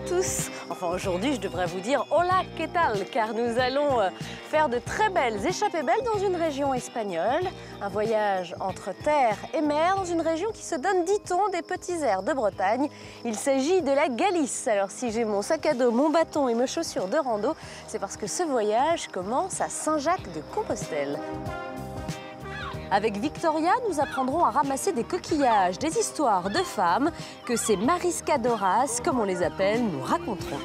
tous. Enfin, aujourd'hui, je devrais vous dire hola, ¿qué tal? Car nous allons faire de très belles échappées belles dans une région espagnole. Un voyage entre terre et mer dans une région qui se donne, dit-on, des petits airs de Bretagne. Il s'agit de la Galice. Alors, si j'ai mon sac à dos, mon bâton et mes chaussures de rando, c'est parce que ce voyage commence à Saint-Jacques-de-Compostelle. Avec Victoria, nous apprendrons à ramasser des coquillages, des histoires de femmes que ces mariscadoras, comme on les appelle, nous raconteront.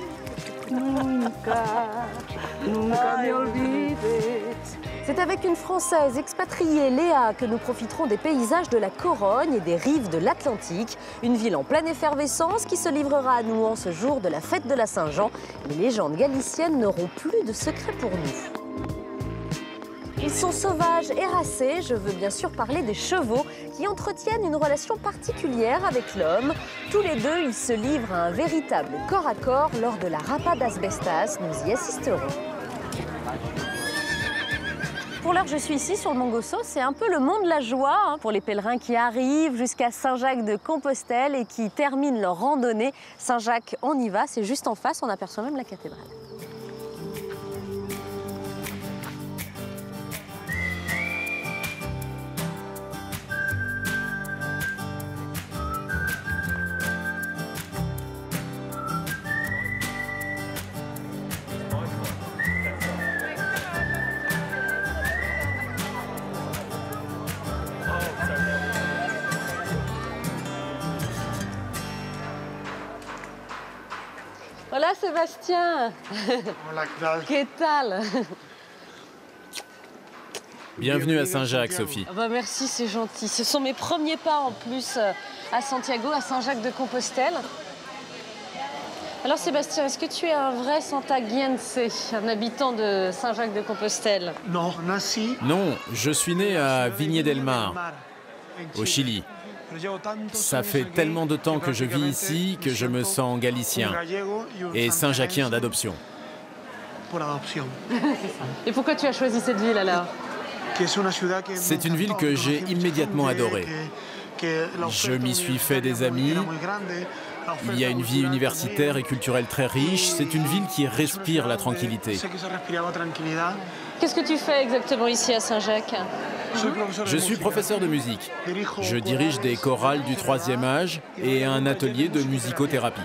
C'est avec une Française expatriée, Léa, que nous profiterons des paysages de la Corogne et des rives de l'Atlantique. Une ville en pleine effervescence qui se livrera à nous en ce jour de la fête de la Saint-Jean. Les légendes galiciennes n'auront plus de secret pour nous. Ils sont sauvages et racés. Je veux bien sûr parler des chevaux qui entretiennent une relation particulière avec l'homme. Tous les deux, ils se livrent à un véritable corps à corps lors de la Rapa d'Asbestas. Nous y assisterons. Pour l'heure, je suis ici sur le Mont Gosso. C'est un peu le mont de la joie pour les pèlerins qui arrivent jusqu'à Saint-Jacques-de-Compostelle et qui terminent leur randonnée. Saint-Jacques, on y va. C'est juste en face, on aperçoit même la cathédrale. Hola Sébastien. Hola, ¿Qué tal? Bienvenue à Saint-Jacques, Sophie. Merci, c'est gentil. Ce sont mes premiers pas en plus à Santiago, à Saint-Jacques-de-Compostelle. Alors Sébastien, est-ce que tu es un vrai santaguiense, un habitant de Saint-Jacques-de-Compostelle? Non, Non, je suis né à Viña del Mar, au Chili. Ça fait tellement de temps que je vis ici que je me sens galicien et saint-jacquien d'adoption. Et pourquoi tu as choisi cette ville alors? C'est une ville que j'ai immédiatement adorée. Je m'y suis fait des amis. Il y a une vie universitaire et culturelle très riche. C'est une ville qui respire la tranquillité. Qu'est-ce que tu fais exactement ici à Saint-Jacques? Je suis professeur de musique. Je dirige des chorales du 3e âge et un atelier de musicothérapie.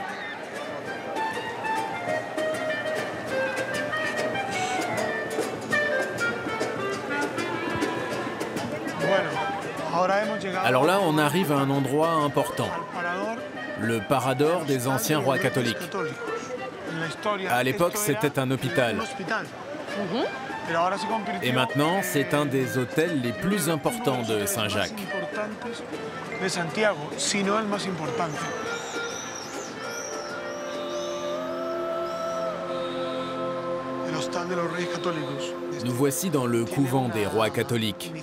Alors là, on arrive à un endroit important, le Parador des anciens rois catholiques. À l'époque, c'était un hôpital. Et maintenant, c'est un des hôtels les plus importants de Saint-Jacques. Nous voici dans le couvent des rois catholiques.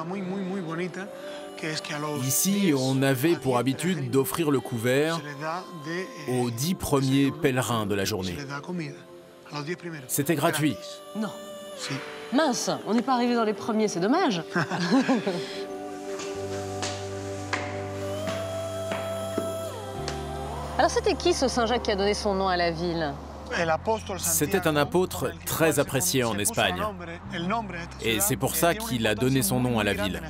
Ici, on avait pour habitude d'offrir le couvert aux 10 premiers pèlerins de la journée. C'était gratuit. Non. Mince, on n'est pas arrivé dans les premiers, c'est dommage. Alors c'était qui ce Saint-Jacques qui a donné son nom à la ville? C'était un apôtre très apprécié en Espagne. Et c'est pour ça qu'il a donné son nom à la ville.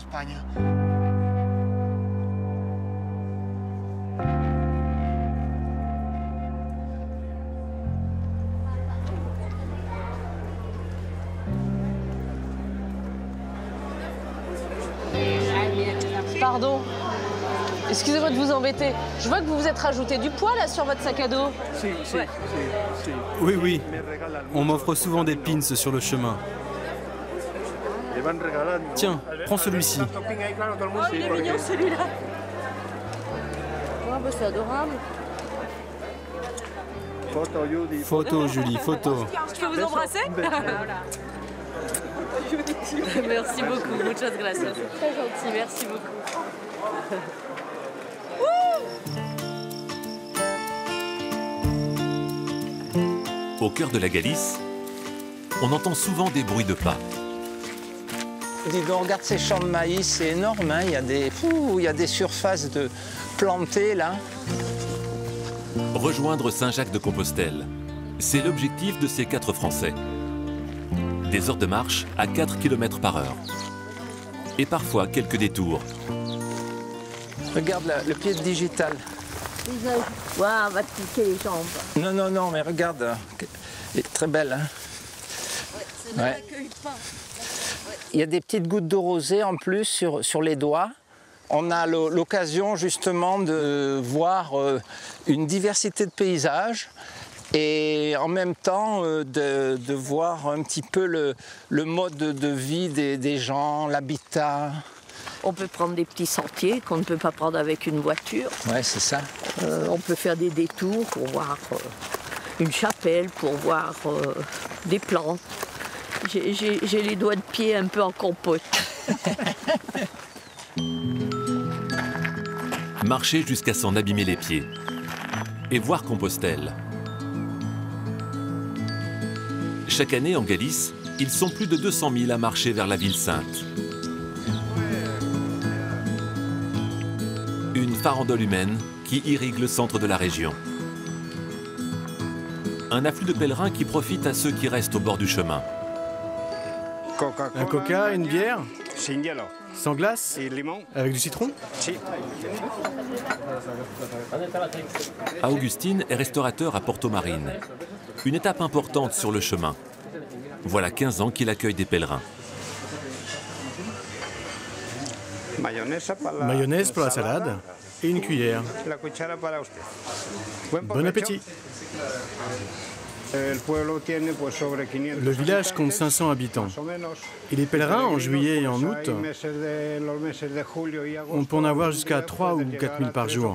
Pardon, excusez-moi de vous embêter. Je vois que vous vous êtes rajouté du poids là sur votre sac à dos. Oui. On m'offre souvent des pins sur le chemin. Tiens, prends celui-ci. Oh, il est mignon celui-là. Oh, bah, c'est adorable. Photo, Julie, photo. Je peux vous embrasser? Merci beaucoup, muchas gracias. Très gentil, merci beaucoup. Au cœur de la Galice, on entend souvent des bruits de pas. Dis donc, regarde ces champs de maïs, c'est énorme, hein. Il y a des surfaces de plantées là. Rejoindre Saint-Jacques-de-Compostelle. C'est l'objectif de ces 4 Français. Des heures de marche à 4 km/h. Et parfois quelques détours. Regarde le pied digital. Waouh, va te piquer les jambes. Non, non, non, mais regarde. Elle est très belle. Hein. Ça ne l'accueille pas. Il y a des petites gouttes de rosée en plus sur les doigts. On a l'occasion justement de voir une diversité de paysages et en même temps de voir un petit peu le mode de vie des gens, l'habitat. On peut prendre des petits sentiers qu'on ne peut pas prendre avec une voiture. Ouais, c'est ça. On peut faire des détours pour voir une chapelle, pour voir des plantes. J'ai les doigts de pied un peu en compote. Marcher jusqu'à s'en abîmer les pieds. Et voir Compostelle. Chaque année en Galice, ils sont plus de 200 000 à marcher vers la ville sainte. Une farandole humaine qui irrigue le centre de la région. Un afflux de pèlerins qui profite à ceux qui restent au bord du chemin. Un coca, une bière? Sans glace? Avec du citron? Augustine est restaurateur à Porto Marine. Une étape importante sur le chemin. Voilà 15 ans qu'il accueille des pèlerins. Mayonnaise pour la salade et une cuillère. Bon appétit. Le village compte 500 habitants. Et les pèlerins, en juillet et en août, on peut en avoir jusqu'à 3 ou 4 000 par jour.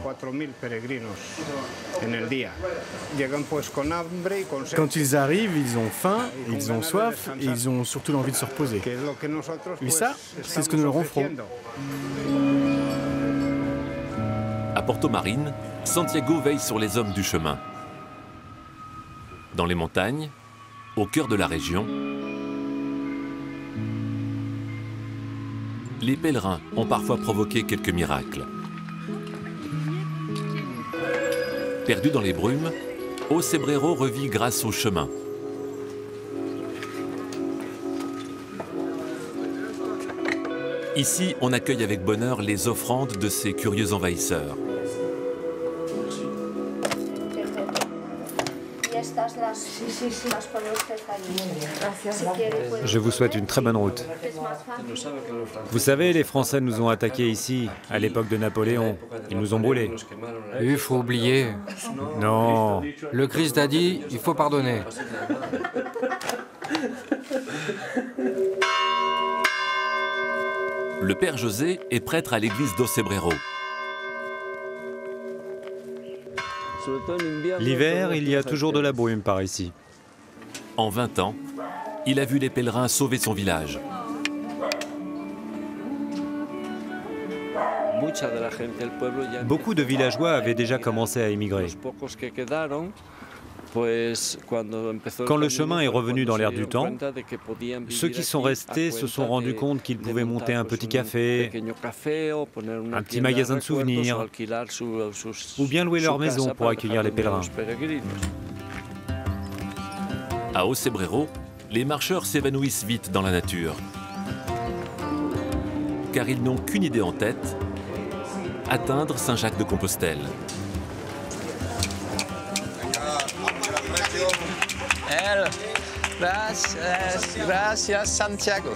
Quand ils arrivent, ils ont faim, ils ont soif et ils ont surtout l'envie de se reposer. Et ça, c'est ce que nous leur offrons. À Porto Marine, Santiago veille sur les hommes du chemin. Dans les montagnes, au cœur de la région, les pèlerins ont parfois provoqué quelques miracles. Perdu dans les brumes, Ocebrero revit grâce au chemin. Ici, on accueille avec bonheur les offrandes de ces curieux envahisseurs. Je vous souhaite une très bonne route. Vous savez, les Français nous ont attaqués ici, à l'époque de Napoléon. Ils nous ont brûlés. Il faut oublier. Non. Le Christ a dit, il faut pardonner. Le père José est prêtre à l'église d'Ocebrero. L'hiver, il y a toujours de la brume par ici. En 20 ans, il a vu les pèlerins sauver son village. Beaucoup de villageois avaient déjà commencé à émigrer. Quand le chemin est revenu dans l'air du temps, ceux qui sont restés se sont rendus compte qu'ils pouvaient monter un petit café, un petit magasin de souvenirs, ou bien louer leur maison pour accueillir les pèlerins. À Ocebrero, les marcheurs s'évanouissent vite dans la nature. Car ils n'ont qu'une idée en tête, atteindre Saint-Jacques-de-Compostelle. Gracias, Santiago.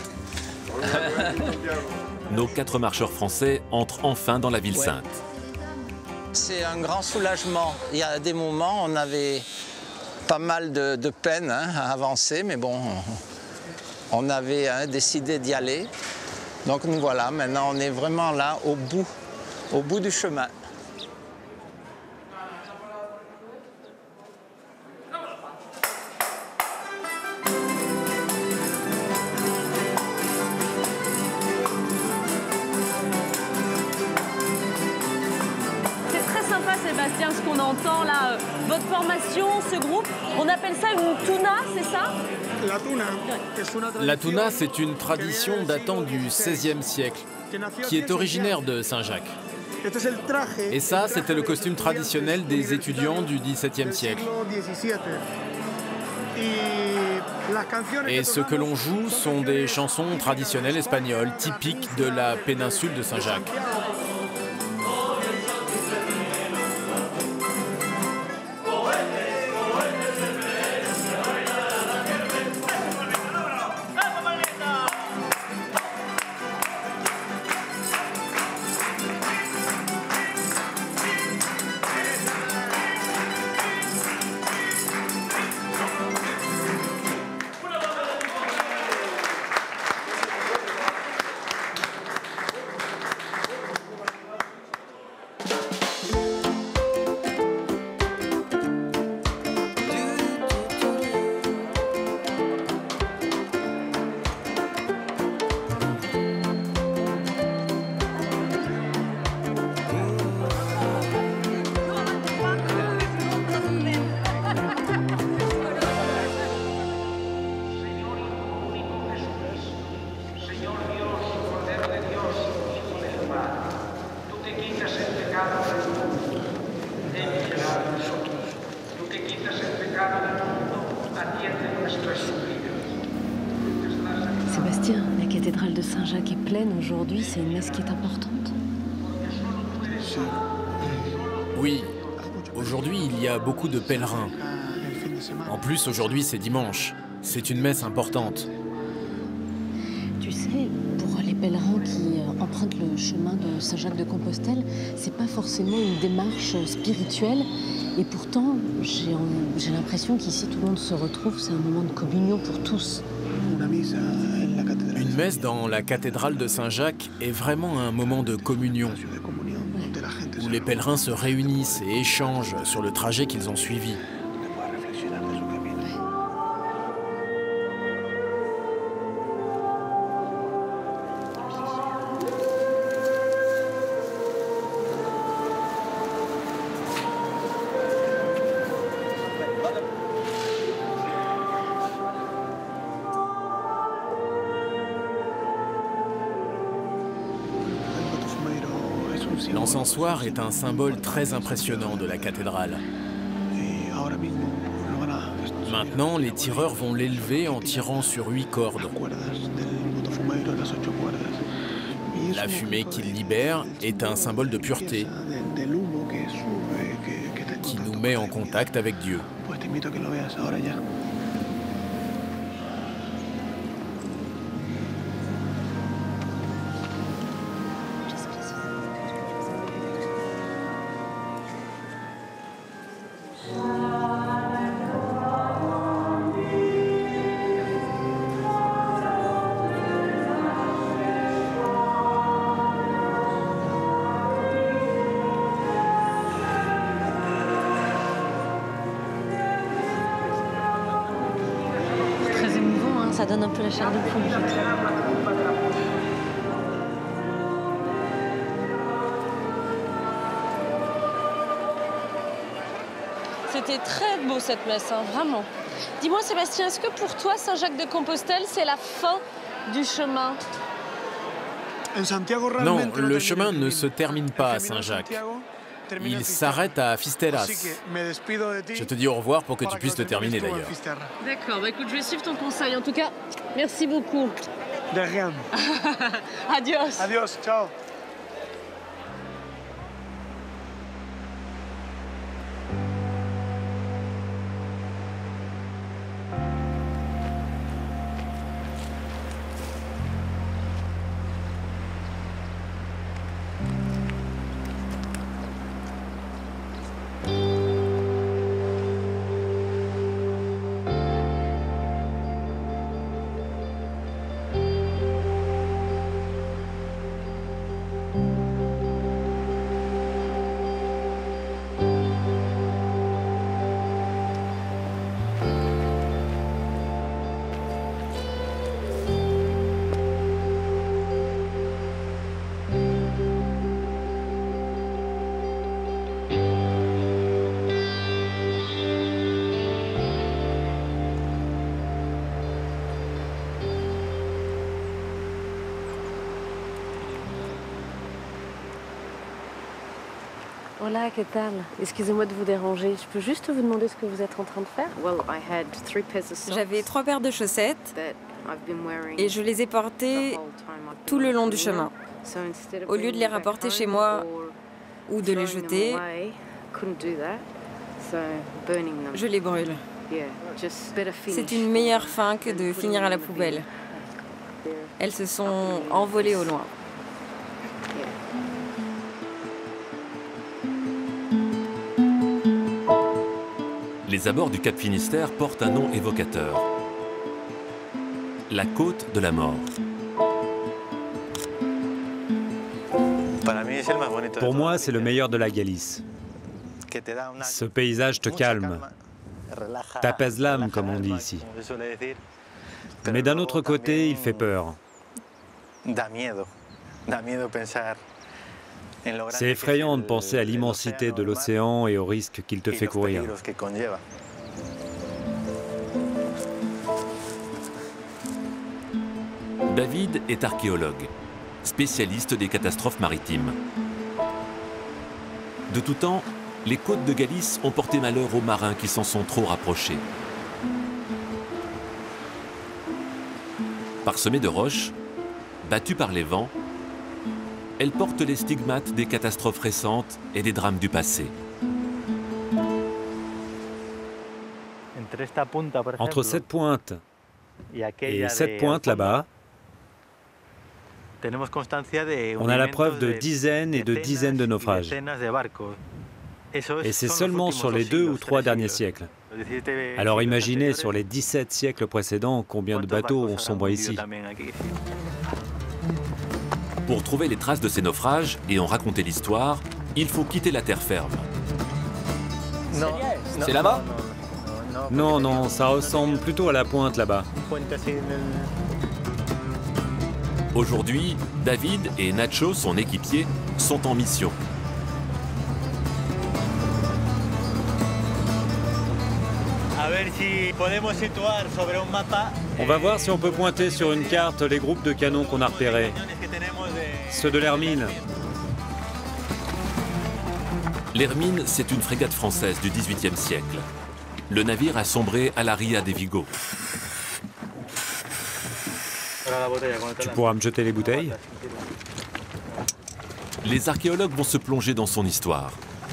Nos 4 marcheurs français entrent enfin dans la ville sainte. C'est un grand soulagement. Il y a des moments, on avait pas mal de peine à avancer, mais bon, on avait décidé d'y aller. Donc nous voilà, maintenant on est vraiment là, au bout du chemin. Sébastien, ce qu'on entend là, votre formation, ce groupe, on appelle ça une tuna, c'est ça? La tuna, c'est une tradition datant du XVIe siècle, qui est originaire de Saint-Jacques. Et ça, c'était le costume traditionnel des étudiants du XVIIe siècle. Et ce que l'on joue sont des chansons traditionnelles espagnoles, typiques de la péninsule de Saint-Jacques. Sébastien, la cathédrale de Saint-Jacques est pleine aujourd'hui, c'est une messe qui est importante. Oui, aujourd'hui il y a beaucoup de pèlerins. En plus, aujourd'hui c'est dimanche. C'est une messe importante. Tu sais, pour les pèlerins qui empruntent le chemin de Saint-Jacques-de-Compostelle, c'est pas forcément une démarche spirituelle. Et pourtant, j'ai l'impression qu'ici tout le monde se retrouve, c'est un moment de communion pour tous. Une messe dans la cathédrale de Saint-Jacques est vraiment un moment de communion, où les pèlerins se réunissent et échangent sur le trajet qu'ils ont suivi. L'encensoir est un symbole très impressionnant de la cathédrale. Maintenant, les tireurs vont l'élever en tirant sur 8 cordes. La fumée qu'il libère est un symbole de pureté qui nous met en contact avec Dieu. Ça donne un peu la chair de poule, je trouve. C'était très beau cette messe, hein, vraiment. Dis-moi Sébastien, est-ce que pour toi Saint-Jacques-de-Compostelle c'est la fin du chemin? Non, le chemin ne se termine pas à Saint-Jacques. Il s'arrête à Fisteras. Je te dis au revoir pour que tu puisses le terminer d'ailleurs. D'accord, bah écoute, je vais suivre ton conseil. En tout cas, merci beaucoup. De rien. Adios. Adios, ciao. Hola, ¿qué tal? Excusez-moi de vous déranger. Je peux juste vous demander ce que vous êtes en train de faire? J'avais 3 paires de chaussettes et je les ai portées tout le long du chemin. Au lieu de les rapporter chez moi ou de les jeter, je les brûle. C'est une meilleure fin que de finir à la poubelle. Elles se sont envolées au loin. Les abords du Cap Finistère portent un nom évocateur. La côte de la mort. Pour moi, c'est le meilleur de la Galice. Ce paysage te calme, t'apaise l'âme, comme on dit ici. Mais d'un autre côté, il fait peur. C'est effrayant de penser à l'immensité de l'océan et aux risques qu'il te fait courir. David est archéologue, spécialiste des catastrophes maritimes. De tout temps, les côtes de Galice ont porté malheur aux marins qui s'en sont trop rapprochés. Parsemées de roches, battues par les vents, elles portent les stigmates des catastrophes récentes et des drames du passé. Entre cette pointe et cette pointe là-bas, on a la preuve de dizaines et de dizaines de naufrages. Et c'est seulement sur les 2 ou 3 derniers siècles. Alors imaginez sur les 17 siècles précédents combien de bateaux ont sombré ici. Pour trouver les traces de ces naufrages et en raconter l'histoire, il faut quitter la terre ferme. C'est là-bas? Non, non, ça ressemble plutôt à la pointe là-bas. Aujourd'hui, David et Nacho, son équipier, sont en mission. On va voir si on peut pointer sur une carte les groupes de canons qu'on a repérés. Ceux de l'Hermine. L'Hermine, c'est une frégate française du XVIIIe siècle. Le navire a sombré à la Ria de Vigo. Tu pourras me jeter les bouteilles? Les archéologues vont se plonger dans son histoire.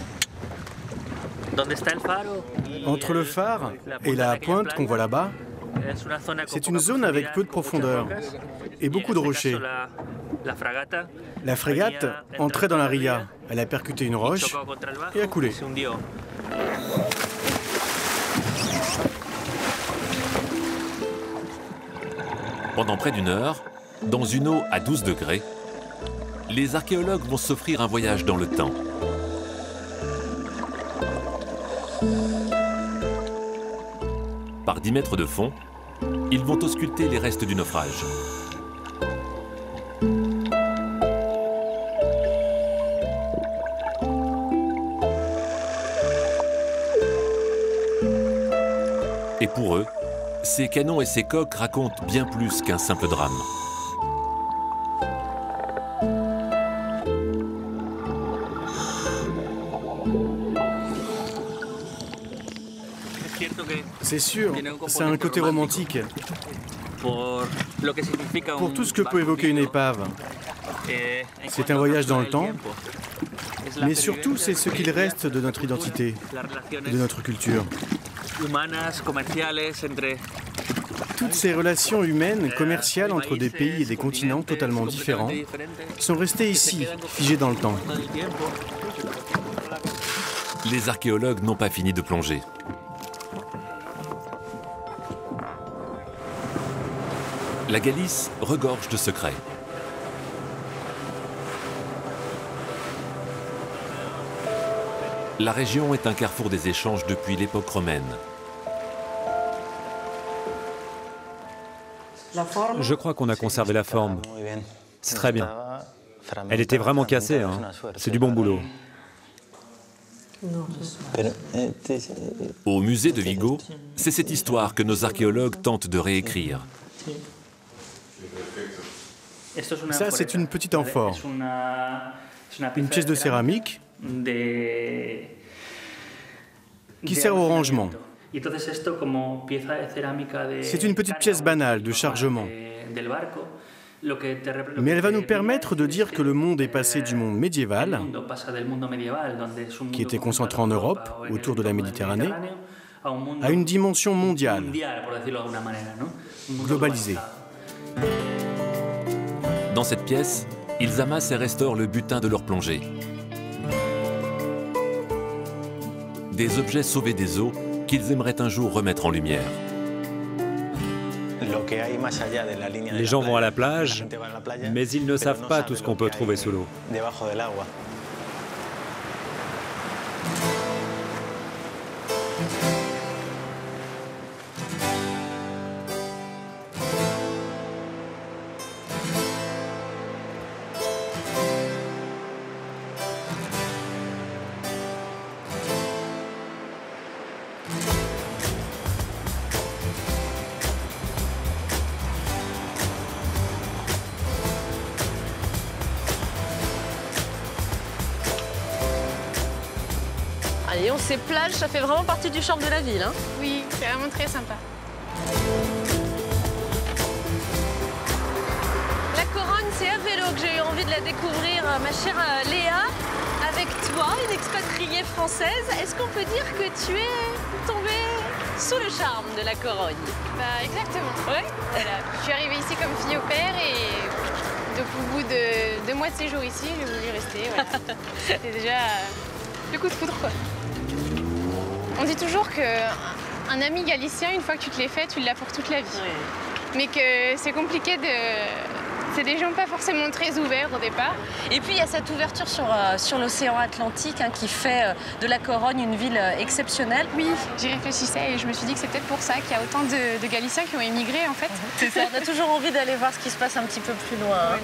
Entre le phare et la pointe qu'on voit là-bas, c'est une zone avec peu de profondeur et beaucoup de rochers. La frégate entrait dans la ria, elle a percuté une roche et a coulé. Pendant près d'1 heure, dans une eau à 12 degrés, les archéologues vont s'offrir un voyage dans le temps. Par 10 mètres de fond, ils vont ausculter les restes du naufrage. Et pour eux, ces canons et ces coques racontent bien plus qu'un simple drame. C'est sûr, c'est un côté romantique. Pour tout ce que peut évoquer une épave. C'est un voyage dans le temps, mais surtout c'est ce qu'il reste de notre identité, de notre culture. Toutes ces relations humaines, commerciales entre des pays et des continents totalement différents sont restées ici, figées dans le temps. Les archéologues n'ont pas fini de plonger. La Galice regorge de secrets. La région est un carrefour des échanges depuis l'époque romaine. Je crois qu'on a conservé la forme. C'est très bien. Elle était vraiment cassée, hein. C'est du bon boulot. Au musée de Vigo, c'est cette histoire que nos archéologues tentent de réécrire. Ça, c'est une petite amphore. Une pièce de céramique qui servent au rangement. C'est une petite pièce banale de chargement. Mais elle va nous permettre de dire que le monde est passé du monde médiéval, qui était concentré en Europe, autour de la Méditerranée, à une dimension mondiale, globalisée. Dans cette pièce, ils amassent et restaurent le butin de leur plongée. Des objets sauvés des eaux qu'ils aimeraient un jour remettre en lumière. Les gens vont à la plage, mais ils ne savent pas tout ce qu'on peut trouver sous l'eau. Allez, ces plages, ça fait vraiment partie du charme de la ville. Hein. Oui, c'est vraiment très sympa. La Corogne, c'est à vélo que j'ai eu envie de la découvrir, ma chère Léa. Avec toi, une expatriée française, est-ce qu'on peut dire que tu es tombée sous le charme de la Corogne? Bah, exactement. Ouais. Voilà. Je suis arrivée ici comme fille au père et donc, au bout de 2 mois de séjour ici, j'ai voulu rester. Voilà. C'était déjà le coup de foudre, quoi. On dit toujours qu'un ami galicien, une fois que tu te l'es fait, tu l'as pour toute la vie. Oui. Mais que c'est compliqué de... C'est des gens pas forcément très ouverts au départ. Et puis il y a cette ouverture sur l'océan Atlantique qui fait de la Corogne une ville exceptionnelle. Oui, j'y réfléchissais et je me suis dit que c'est peut-être pour ça qu'il y a autant de Galiciens qui ont émigré en fait. C'est ça, on a toujours envie d'aller voir ce qui se passe un petit peu plus loin. Hein.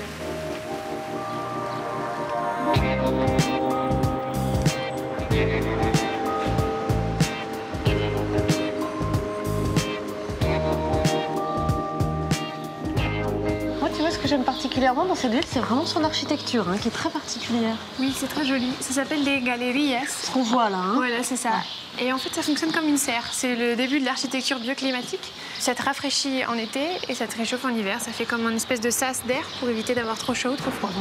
Ce que j'aime particulièrement dans cette ville, c'est vraiment son architecture qui est très particulière. Oui, c'est très joli. Ça s'appelle des galerías. Ce qu'on voit là. Hein. Voilà, c'est ça. Ouais. Et en fait, ça fonctionne comme une serre. C'est le début de l'architecture bioclimatique. Ça te rafraîchit en été et ça te réchauffe en hiver. Ça fait comme une espèce de sas d'air pour éviter d'avoir trop chaud ou trop froid.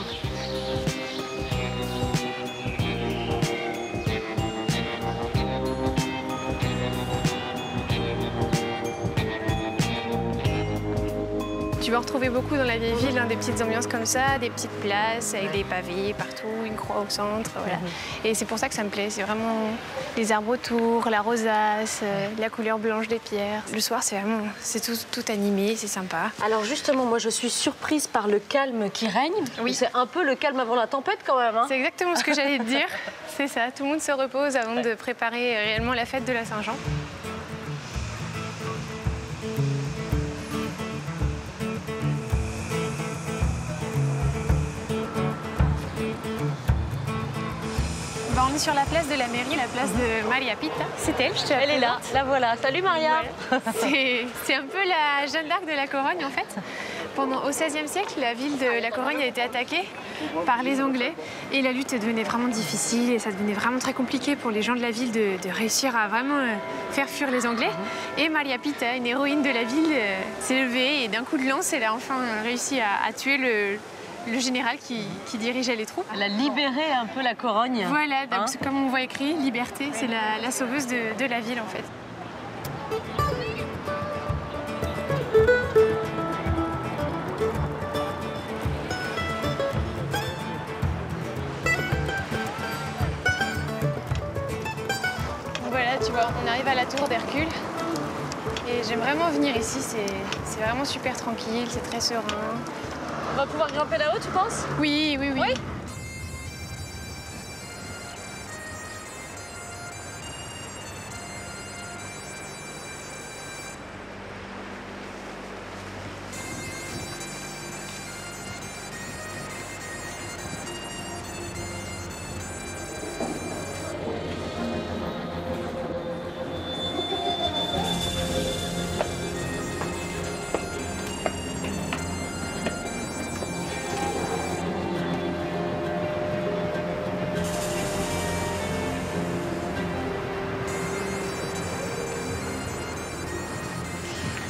Tu vas retrouver beaucoup dans la vieille ville, des petites ambiances comme ça, des petites places avec des pavés partout, une croix au centre, voilà. Et c'est pour ça que ça me plaît, c'est vraiment les arbres autour, la rosace, la couleur blanche des pierres. Le soir, c'est tout animé, c'est sympa. Alors justement, moi je suis surprise par le calme qui règne. Oui. C'est un peu le calme avant la tempête quand même. Hein. C'est exactement ce que j'allais te dire, c'est ça. Tout le monde se repose avant de préparer réellement la fête de la Saint-Jean. On est sur la place de la mairie, la place de Maria Pita. C'est elle, je te la présente. Elle est là, la voilà. Salut Maria. Voilà. C'est un peu la Jeanne d'Arc de la Corogne en fait. Au XVIe siècle, la ville de la Corogne a été attaquée par les Anglais et la lutte devenait vraiment difficile et ça devenait vraiment très compliqué pour les gens de la ville de réussir à vraiment faire fuir les Anglais. Et Maria Pita, une héroïne de la ville, s'est levée et d'un coup de lance, elle a enfin réussi à tuer le général qui dirigeait les troupes. Elle a libéré un peu la Corogne. Voilà, comme on voit écrit, liberté, c'est la sauveuse de la ville en fait. Voilà, tu vois, on arrive à la tour d'Hercule. Et j'aime vraiment venir ici, c'est vraiment super tranquille, c'est très serein. On va pouvoir grimper là-haut, tu penses? Oui.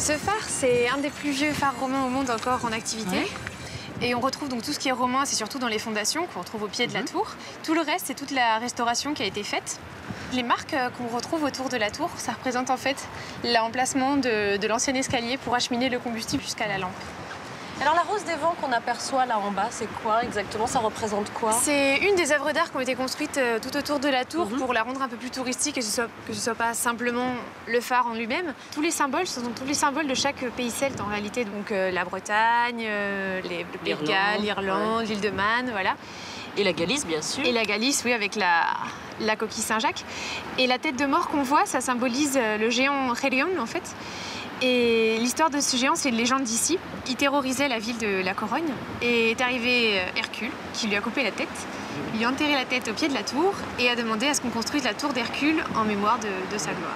Ce phare, c'est un des plus vieux phares romains au monde encore en activité. Ouais. Et on retrouve donc tout ce qui est romain, c'est surtout dans les fondations qu'on retrouve au pied de la tour. Tout le reste, c'est toute la restauration qui a été faite. Les marques qu'on retrouve autour de la tour, ça représente en fait l'emplacement de l'ancien escalier pour acheminer le combustible jusqu'à la lampe. Alors la rose des vents qu'on aperçoit là en bas, c'est quoi exactement? Ça représente quoi? C'est une des œuvres d'art qui ont été construites tout autour de la tour pour la rendre un peu plus touristique et que ce soit pas simplement le phare en lui-même. Tous les symboles, ce sont tous les symboles de chaque pays celte en réalité. Donc la Bretagne, le Pays de Galles, l'Irlande, l'île de Man, voilà. Et la Galice, bien sûr. Et la Galice, oui, avec la coquille Saint-Jacques. Et la tête de mort qu'on voit, ça symbolise le géant Chérion, en fait. Et l'histoire de ce géant, c'est une légende d'ici. Il terrorisait la ville de la Corogne. Et est arrivé Hercule, qui lui a coupé la tête. Il lui a enterré la tête au pied de la tour et a demandé à ce qu'on construise la tour d'Hercule en mémoire de sa gloire.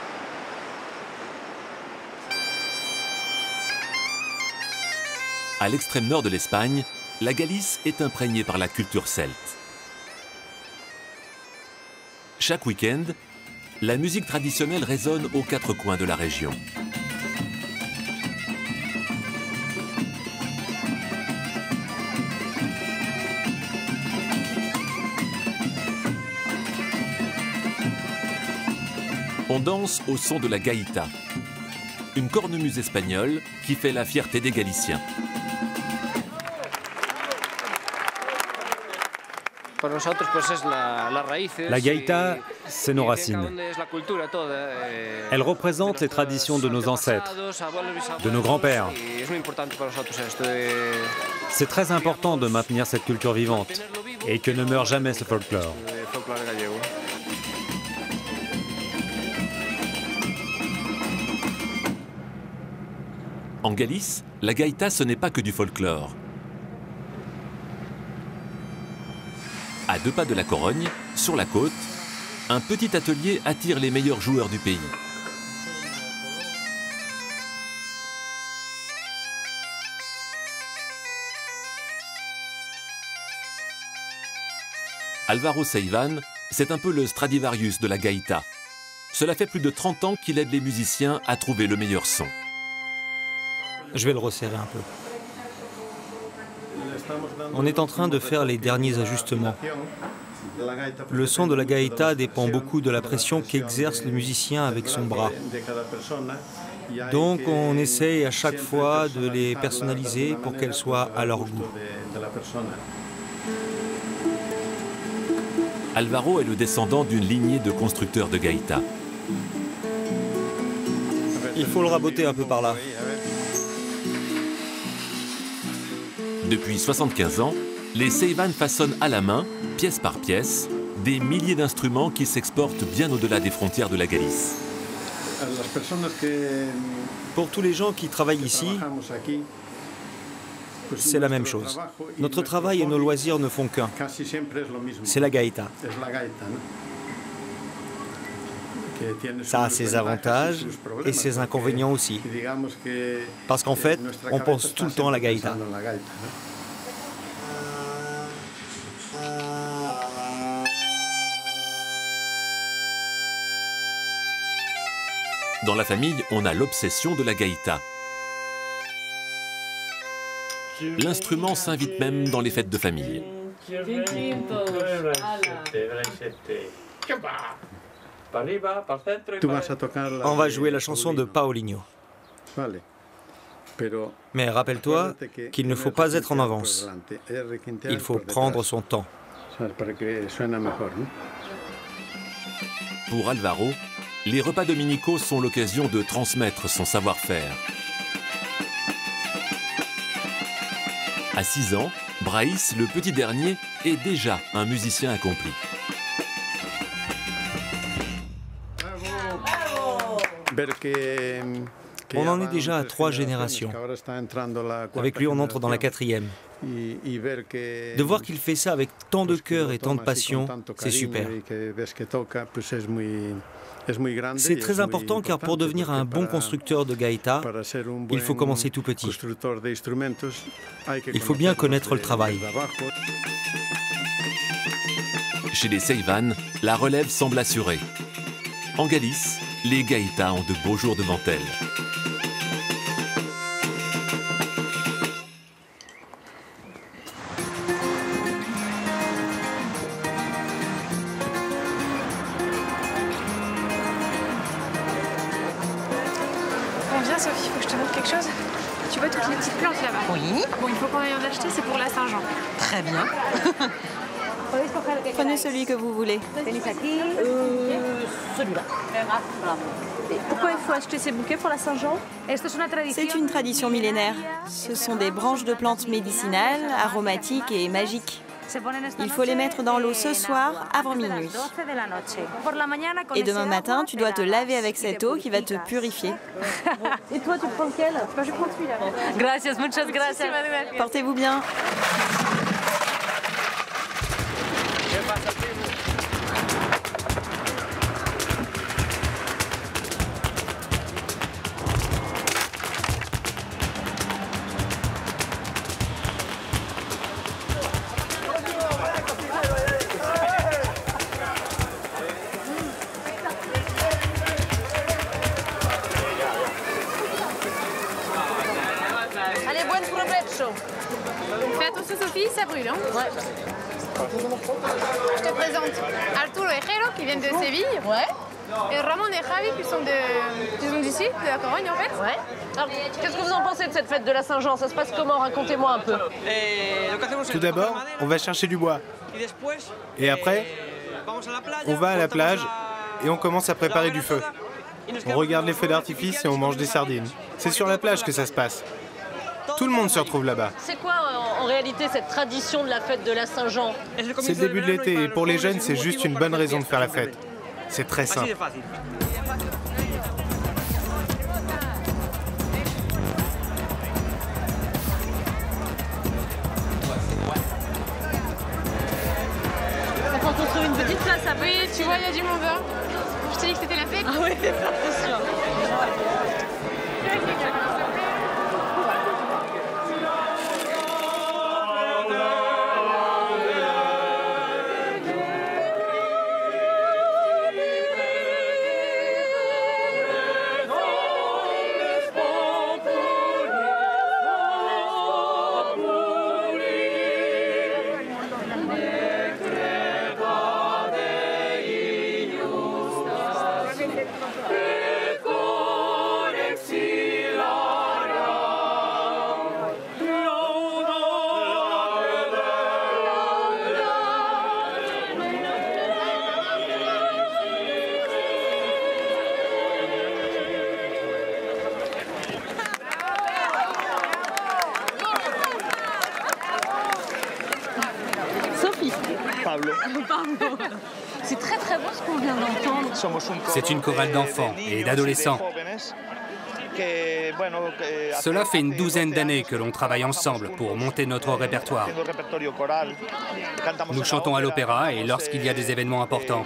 À l'extrême nord de l'Espagne, la Galice est imprégnée par la culture celte. Chaque week-end, la musique traditionnelle résonne aux quatre coins de la région. On danse au son de la gaïta, une cornemuse espagnole qui fait la fierté des Galiciens. La gaïta, c'est nos racines. Elle représente les traditions de nos ancêtres, de nos grands-pères. C'est très important de maintenir cette culture vivante et que ne meure jamais ce folklore. En Galice, la gaïta, ce n'est pas que du folklore. À 2 pas de la Corogne, sur la côte, un petit atelier attire les meilleurs joueurs du pays. Álvaro Seivan, c'est un peu le Stradivarius de la gaïta. Cela fait plus de 30 ans qu'il aide les musiciens à trouver le meilleur son. Je vais le resserrer un peu. On est en train de faire les derniers ajustements. Le son de la gaïta dépend beaucoup de la pression qu'exerce le musicien avec son bras. Donc on essaye à chaque fois de les personnaliser pour qu'elles soient à leur goût. Álvaro est le descendant d'une lignée de constructeurs de gaïta. Il faut le raboter un peu par là. Depuis 75 ans, les Seivan façonnent à la main, pièce par pièce, des milliers d'instruments qui s'exportent bien au-delà des frontières de la Galice. Pour tous les gens qui travaillent ici, c'est la même chose. Notre travail et nos loisirs ne font qu'un. C'est la gaïta. Ça a ses avantages et ses inconvénients aussi. Parce qu'en fait, on pense tout le temps à la gaïta. Dans la famille, on a l'obsession de la gaïta. L'instrument s'invite même dans les fêtes de famille. On va jouer la chanson de Paulinho. Mais rappelle-toi qu'il ne faut pas être en avance. Il faut prendre son temps. Pour Álvaro, les repas dominicaux sont l'occasion de transmettre son savoir-faire. À 6 ans, Braïs, le petit dernier, est déjà un musicien accompli. On en est déjà à 3 générations. Avec lui, on entre dans la 4e. De voir qu'il fait ça avec tant de cœur et tant de passion, c'est super. C'est très important car pour devenir un bon constructeur de gaïta, il faut commencer tout petit. Il faut bien connaître le travail. Chez les Seivan, la relève semble assurée. En Galice, les gaïtas ont de beaux jours devant elles. Sophie, il faut que je te montre quelque chose. Tu vois toutes les petites plantes là-bas? Oui. Bon, il faut qu'on aille en acheter, c'est pour la Saint-Jean. Très bien. Prenez celui que vous voulez. Celui-là. Et pourquoi il faut acheter ces bouquets pour la Saint-Jean? C'est une tradition millénaire. Ce sont des branches de plantes médicinales, aromatiques et magiques. Il faut les mettre dans l'eau ce soir avant minuit. Et demain matin, tu dois te laver avec cette eau qui va te purifier. Et toi, tu prends lequel? Je prends celui-là. Gracias, muchas gracias. Portez-vous bien. Allez, buen provecho. Fais attention Sophie, ça brûle. Hein. Ouais. Je te présente Arturo et Jero qui viennent de Séville. Ouais. Et Ramon et Javi qui sont d'ici, de la Corogne en fait. Ouais. Alors, qu'est-ce que vous en pensez de cette fête de la Saint-Jean? Ça se passe comment? Racontez-moi un peu. Tout d'abord, on va chercher du bois. Et après, on va à la plage et on commence à préparer du feu. On regarde les feux d'artifice et on mange des sardines. C'est sur la plage que ça se passe. Tout le monde se retrouve là-bas. C'est quoi en réalité cette tradition de la fête de la Saint-Jean? C'est le début de l'été et pour les jeunes, c'est juste une bonne raison de faire la fête. C'est très simple. On peut construire une petite place après. Oui, tu vois, il y a du monde. Hein. Je t'ai dit que c'était la fête. Ah oui, c'est sûr. Pablo. C'est très très beau ce qu'on vient d'entendre. C'est une chorale d'enfants et d'adolescents. Cela fait une douzaine d'années que l'on travaille ensemble pour monter notre répertoire. Nous chantons à l'opéra et lorsqu'il y a des événements importants.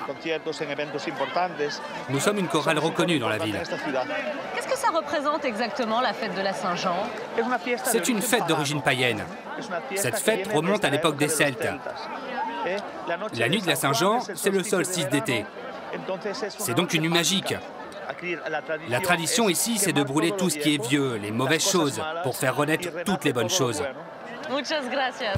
Nous sommes une chorale reconnue dans la ville. Qu'est-ce que ça représente exactement, la fête de la Saint-Jean? C'est une fête d'origine païenne. Cette fête remonte à l'époque des Celtes. La nuit de la Saint-Jean, c'est le solstice d'été. C'est donc une nuit magique. La tradition ici, c'est de brûler tout ce qui est vieux, les mauvaises choses, pour faire renaître toutes les bonnes choses. Muchas gracias.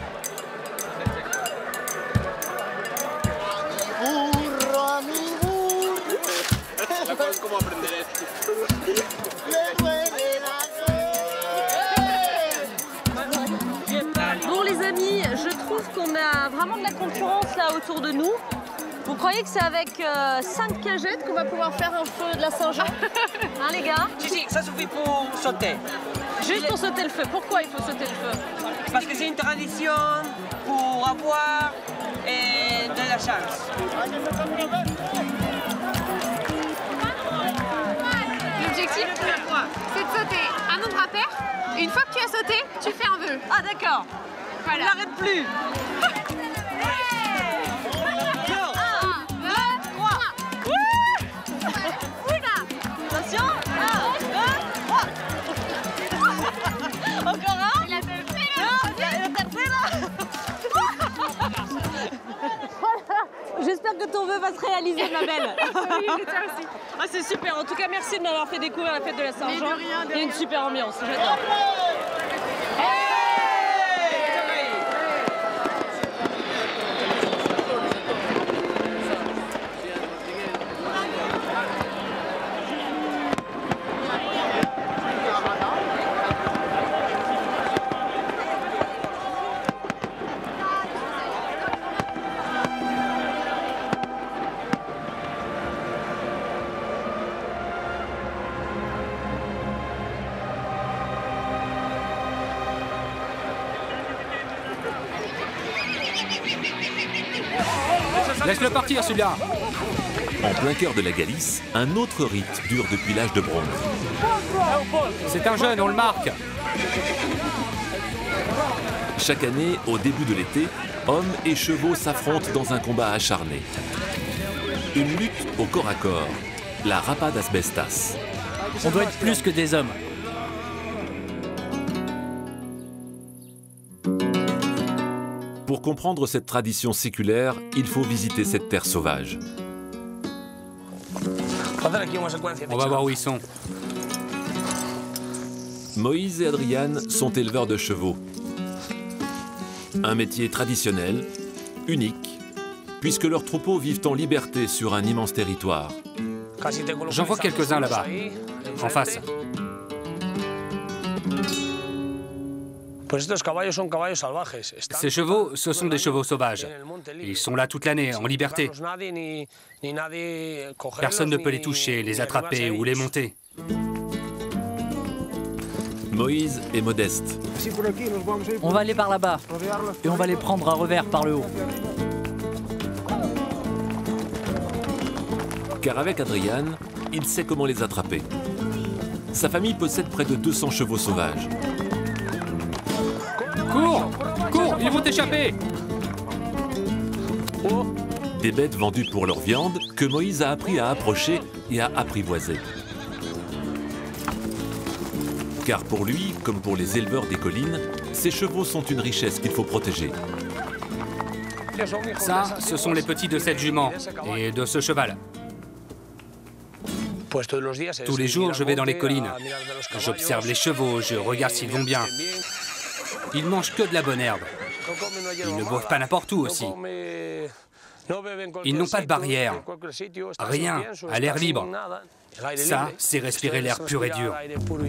Bon les amis, je trouve qu'on a vraiment de la concurrence là autour de nous. Vous croyez que c'est avec 5 cagettes qu'on va pouvoir faire un feu de la Saint-Jean? Hein les gars? Si, ça suffit pour sauter. Juste pour sauter le feu. Pourquoi il faut sauter le feu? Parce que c'est une tradition pour avoir de la chance. L'objectif, c'est de sauter un nombre impair. Et une fois que tu as sauté, tu fais un vœu. Ah d'accord. Voilà. On n'arrête plus. Attention. 1, 2, 3. Encore un. La J'espère que ton vœu va se réaliser, ma belle. Oui, c'est ça aussi. Ah, c'est super. En tout cas, merci de m'avoir fait découvrir la fête de la Saint-Jean. Il y a une super ambiance. J'adore. Laisse-le partir, celui-là. En plein cœur de la Galice, un autre rite dure depuis l'âge de bronze. C'est un jeune, on le marque. Chaque année, au début de l'été, hommes et chevaux s'affrontent dans un combat acharné. Une lutte au corps à corps, la Rapa das Bestas. On doit être plus que des hommes. Pour comprendre cette tradition séculaire, il faut visiter cette terre sauvage. On va voir où ils sont. Moïse et Adriane sont éleveurs de chevaux. Un métier traditionnel, unique, puisque leurs troupeaux vivent en liberté sur un immense territoire. J'en vois quelques-uns là-bas, en face. Ces chevaux, ce sont des chevaux sauvages. Ils sont là toute l'année, en liberté. Personne ne peut les toucher, les attraper ou les monter. Moïse est modeste. On va aller par là-bas et on va les prendre à revers par le haut. Car avec Adriane, il sait comment les attraper. Sa famille possède près de 200 chevaux sauvages. Cours! Cours! Ils vont t'échapper! Des bêtes vendues pour leur viande que Moïse a appris à approcher et à apprivoiser. Car pour lui, comme pour les éleveurs des collines, ces chevaux sont une richesse qu'il faut protéger. Ça, ce sont les petits de cette jument et de ce cheval. Tous les jours, je vais dans les collines. J'observe les chevaux, je regarde s'ils vont bien. Ils mangent que de la bonne herbe. Ils ne boivent pas n'importe où aussi. Ils n'ont pas de barrière. Rien, à l'air libre. Ça, c'est respirer l'air pur et dur.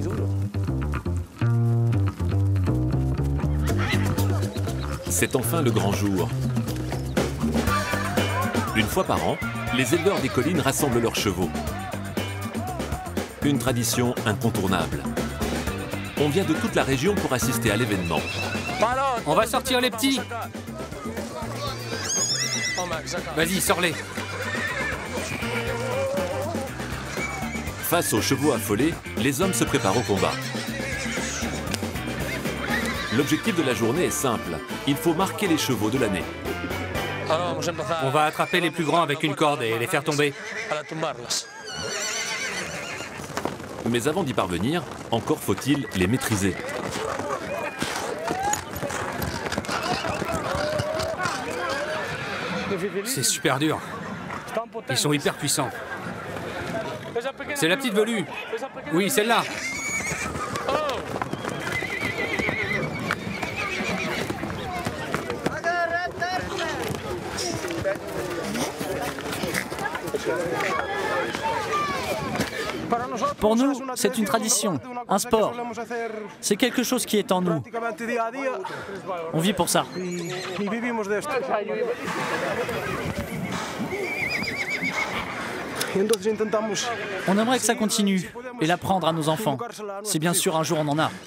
C'est enfin le grand jour. Une fois par an, les éleveurs des collines rassemblent leurs chevaux. Une tradition incontournable. On vient de toute la région pour assister à l'événement. On va sortir les petits. Vas-y, sors-les. Face aux chevaux affolés, les hommes se préparent au combat. L'objectif de la journée est simple. Il faut marquer les chevaux de l'année. On va attraper les plus grands avec une corde et les faire tomber. Mais avant d'y parvenir, encore faut-il les maîtriser. C'est super dur. Ils sont hyper puissants. C'est la petite velue. Oui, celle-là. Pour nous, c'est une tradition, un sport. C'est quelque chose qui est en nous. On vit pour ça. On aimerait que ça continue et l'apprendre à nos enfants. Si bien sûr un jour on en a.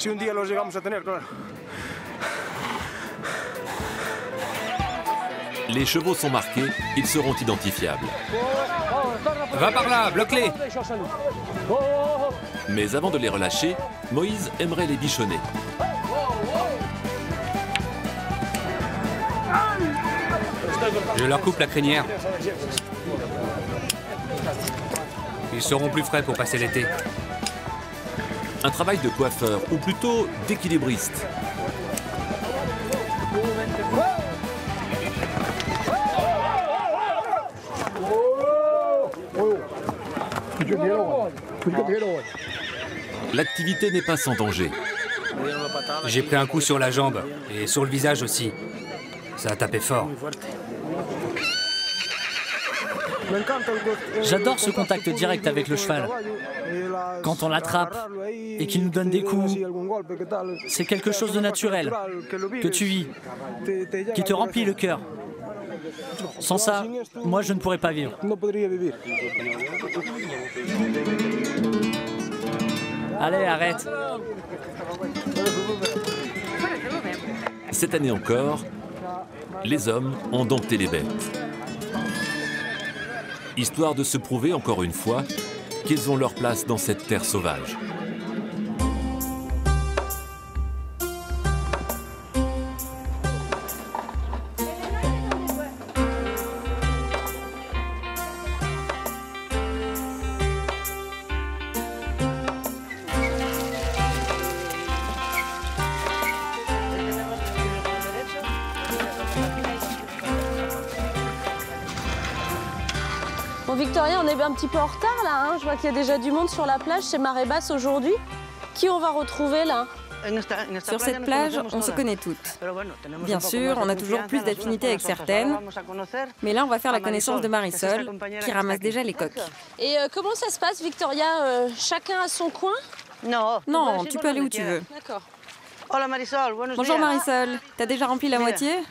Les chevaux sont marqués, ils seront identifiables. Va par là, bloque-les. Mais avant de les relâcher, Moïse aimerait les bichonner. Je leur coupe la crinière. Ils seront plus frais pour passer l'été. Un travail de coiffeur, ou plutôt d'équilibriste. L'activité n'est pas sans danger. J'ai pris un coup sur la jambe et sur le visage aussi. Ça a tapé fort. J'adore ce contact direct avec le cheval. Quand on l'attrape et qu'il nous donne des coups, c'est quelque chose de naturel, que tu vis, qui te remplit le cœur. Sans ça, moi je ne pourrais pas vivre. Allez, arrête. Cette année encore, les hommes ont dompté les bêtes. histoire de se prouver encore une fois qu'ils ont leur place dans cette terre sauvage. Bon Victoria, on est un petit peu en retard là, hein. Je vois qu'il y a déjà du monde sur la plage, c'est marée basse aujourd'hui. Qui on va retrouver là? Sur cette plage, on se connaît toutes. Bien sûr, on a toujours plus d'affinité avec certaines, mais là on va faire la connaissance de Marisol, qui ramasse déjà les coques. Et comment ça se passe Victoria? Chacun à son coin? Non, tu peux aller où tu veux. D'accord. Bonjour Marisol, t'as déjà rempli la moitié?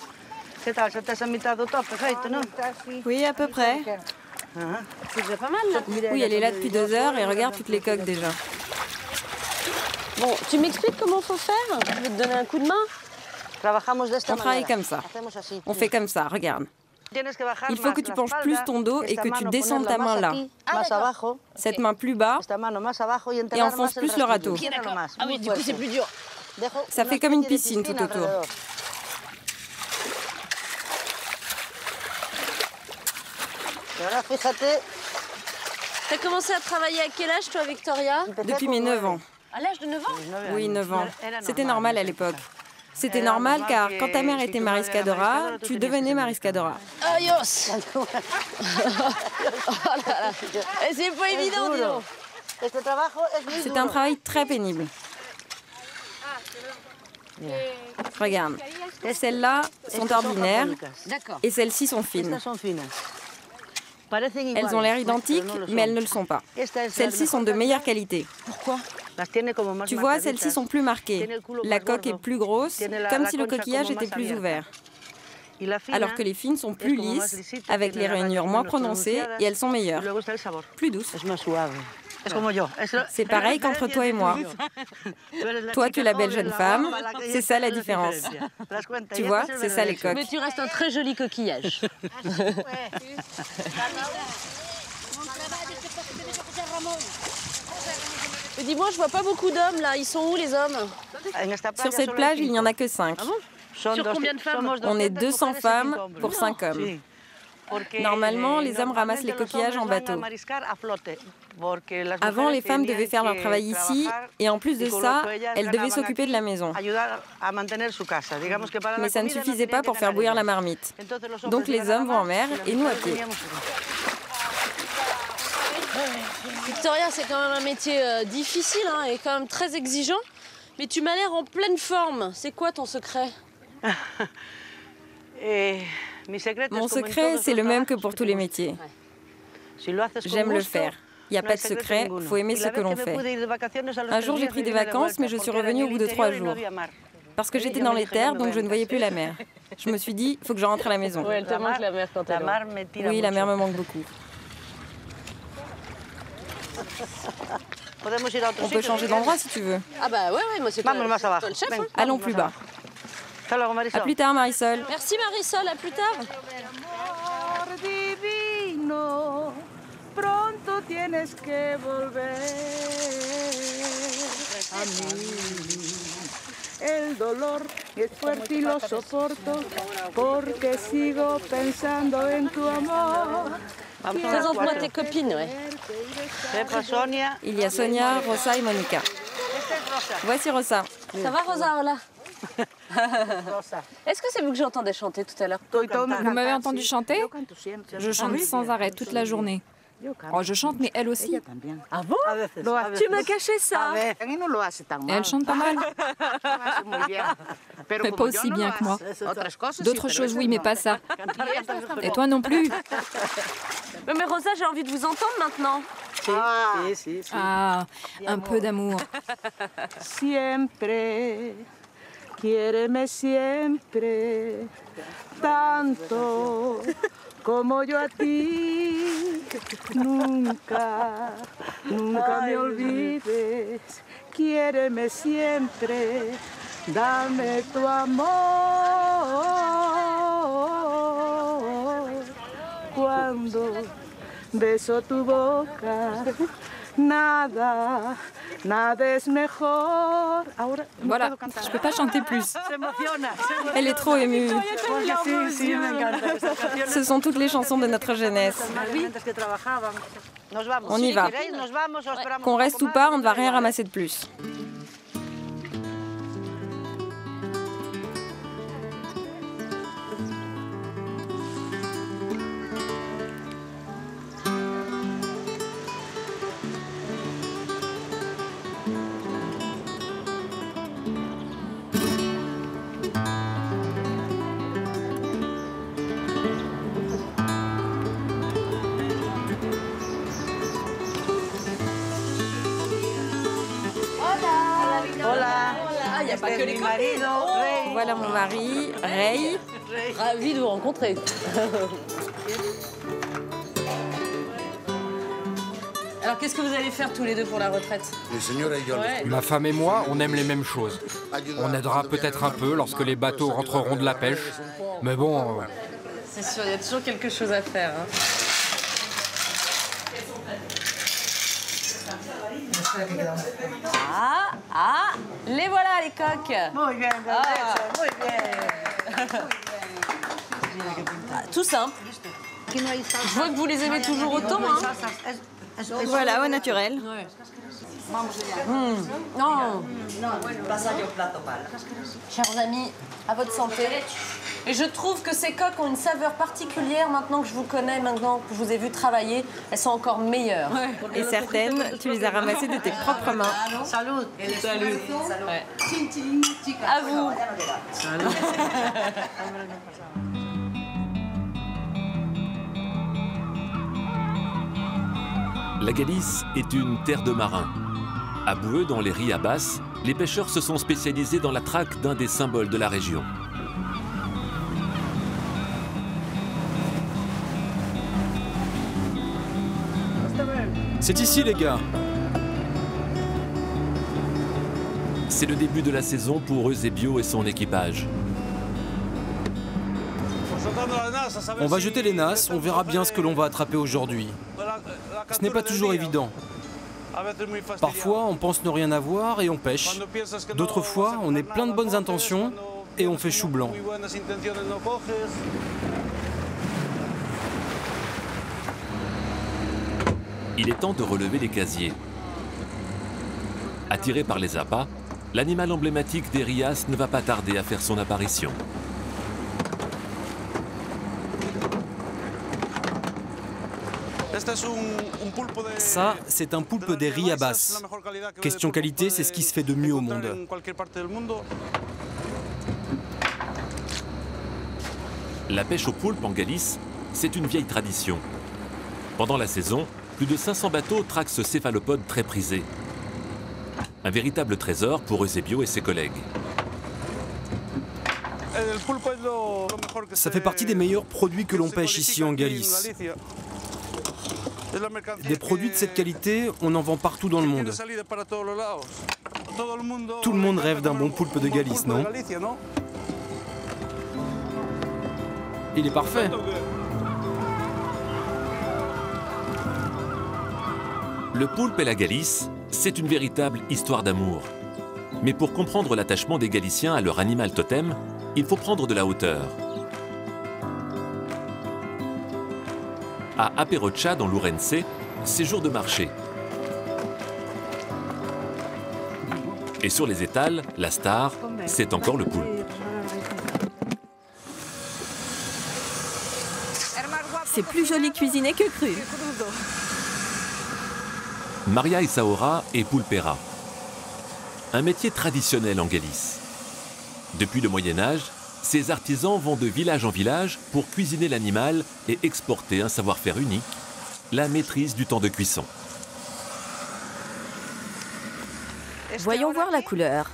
Oui, à peu près. C'est déjà pas mal là. Oui, elle est là depuis 2 heures et regarde toutes les coques déjà. Bon, tu m'expliques comment faut faire? Je vais te donner un coup de main. On travaille comme ça. On fait comme ça, regarde. Il faut que tu penches plus ton dos et que tu descendes ta main là. Cette main plus bas et enfonce plus le râteau. Ah oui, du coup c'est plus dur. Ça fait comme une piscine tout autour. T'as commencé à travailler à quel âge toi Victoria? Depuis mes 9 ans. À l'âge de 9 ans? Oui, 9 ans. C'était normal à l'époque. C'était normal car quand ta mère était mariscadora, tu devenais mariscadora. Adios. Oh là là. C'est pas évident, dis donc. C'est un travail très pénible. Regarde, celles-là sont ordinaires et celles-ci sont fines. Elles ont l'air identiques, mais elles ne le sont pas. Celles-ci sont de meilleure qualité. Pourquoi? Tu vois, celles-ci sont plus marquées. La coque est plus grosse, comme si le coquillage était plus ouvert. Alors que les fines sont plus lisses, avec les rainures moins prononcées, et elles sont meilleures, plus douces. C'est pareil qu'entre toi et moi. Toi, tu es la belle jeune femme, c'est ça la différence. Tu vois, c'est ça les coques. Mais tu restes un très joli coquillage. Mais dis-moi, je vois pas beaucoup d'hommes là. Ils sont où les hommes? Sur cette plage, il n'y en a que 5. Ah bon? Sur combien de femmes? On est 200 femmes pour 5 hommes. Normalement, les hommes ramassent les coquillages en bateau. Avant, les femmes devaient faire leur travail ici, et en plus de ça, elles devaient s'occuper de la maison. Mais ça ne suffisait pas pour faire bouillir la marmite. Donc les hommes vont en mer, et nous à pied. Victoria, c'est quand même un métier difficile hein, et quand même très exigeant. Mais tu m'as l'air en pleine forme. C'est quoi ton secret? Mon secret, c'est le même que pour tous les métiers. J'aime le faire. Il n'y a pas de secret, il faut aimer ce que l'on fait. Un jour, j'ai pris des vacances, mais je suis revenue au bout de 3 jours. Parce que j'étais dans les terres, donc je ne voyais plus la mer. Je me suis dit, il faut que je rentre à la maison. Ouais, elle te manque la mer quand elle est loin. Oui, la mer me manque beaucoup. On peut changer d'endroit si tu veux. Ah bah ouais, moi c'est toi le chef. Hein. Allons plus bas. À plus tard, Marisol. Merci Marisol, à plus tard. Pronto tienes que volver a mí. El dolor es fuerte y lo soporto porque sigo pensando en tu amor. Présente-moi tes copines, ouais. Il y a Sonia, Rosa et Monica. Voici Rosa. Ça va Rosa, là? Est-ce que c'est vous que j'entendais chanter tout à l'heure? Vous m'avez entendu chanter? Je chante sans arrêt toute la journée. Oh, je chante, mais elle aussi. Ah bon? Tu m'as caché ça. Elle chante pas mal. Mais pas aussi bien que moi. D'autres choses, oui, mais pas ça. Et toi non plus. Mais Rosa, j'ai envie de vous entendre maintenant. Ah, un peu d'amour. Siempre, quiéreme siempre, tanto como yo a ti. Nunca, nunca me olvides, quiéreme siempre, dame tu amor. Cuando beso tu boca. Nada, nada es mejor. Voilà, je peux pas chanter plus. Elle est trop émue. Ce sont toutes les chansons de notre jeunesse. On y va. Qu'on reste ou pas, on ne va rien ramasser de plus. Voilà mon mari, Ray. Ravi de vous rencontrer. Alors qu'est-ce que vous allez faire tous les deux pour la retraite? Ma femme et moi, on aime les mêmes choses. On aidera peut-être un peu lorsque les bateaux rentreront de la pêche. Mais bon... C'est sûr, il y a toujours quelque chose à faire. Hein. Les voilà les coques. Muy bien, muy bien. Tout simple. Je vois que vous les aimez toujours autant. Hein. Voilà, au naturel. Non. Chers amis, à votre santé. Et je trouve que ces coques ont une saveur particulière maintenant que je vous connais, maintenant que je vous ai vu travailler. Elles sont encore meilleures. Et certaines, tu les as ramassées de tes propres mains. Salut. Salut. Ouais. À vous. Salut. La Galice est une terre de marins. À Boueux, dans les Riabas, les pêcheurs se sont spécialisés dans la traque d'un des symboles de la région. C'est ici, les gars. C'est le début de la saison pour Eusebio et son équipage. On va jeter les nasses, on verra bien ce que l'on va attraper aujourd'hui. Ce n'est pas toujours évident. Parfois, on pense ne rien avoir et on pêche. D'autres fois, on est plein de bonnes intentions et on fait chou blanc. Il est temps de relever les casiers. Attiré par les appâts, l'animal emblématique des Rias ne va pas tarder à faire son apparition. Ça, c'est un poulpe des Riabas. Question qualité, c'est ce qui se fait de mieux au monde. La pêche au poulpe en Galice, c'est une vieille tradition. Pendant la saison, plus de 500 bateaux traquent ce céphalopode très prisé. Un véritable trésor pour Eusebio et ses collègues. Ça fait partie des meilleurs produits que l'on pêche ici en Galice. Des produits de cette qualité, on en vend partout dans le monde. Tout le monde rêve d'un bon poulpe de Galice, non? Il est parfait. Le poulpe et la Galice, c'est une véritable histoire d'amour. Mais pour comprendre l'attachement des Galiciens à leur animal totem, il faut prendre de la hauteur. À Aperocha, dans l'Ourense, c'est jour de marché. Et sur les étals, la star, c'est encore le poulpe. C'est plus joli cuisiné que cru. Maria Essaora est pulpera. Un métier traditionnel en Galice. Depuis le Moyen-Âge, ces artisans vont de village en village pour cuisiner l'animal et exporter un savoir-faire unique, la maîtrise du temps de cuisson. Voyons voir la couleur.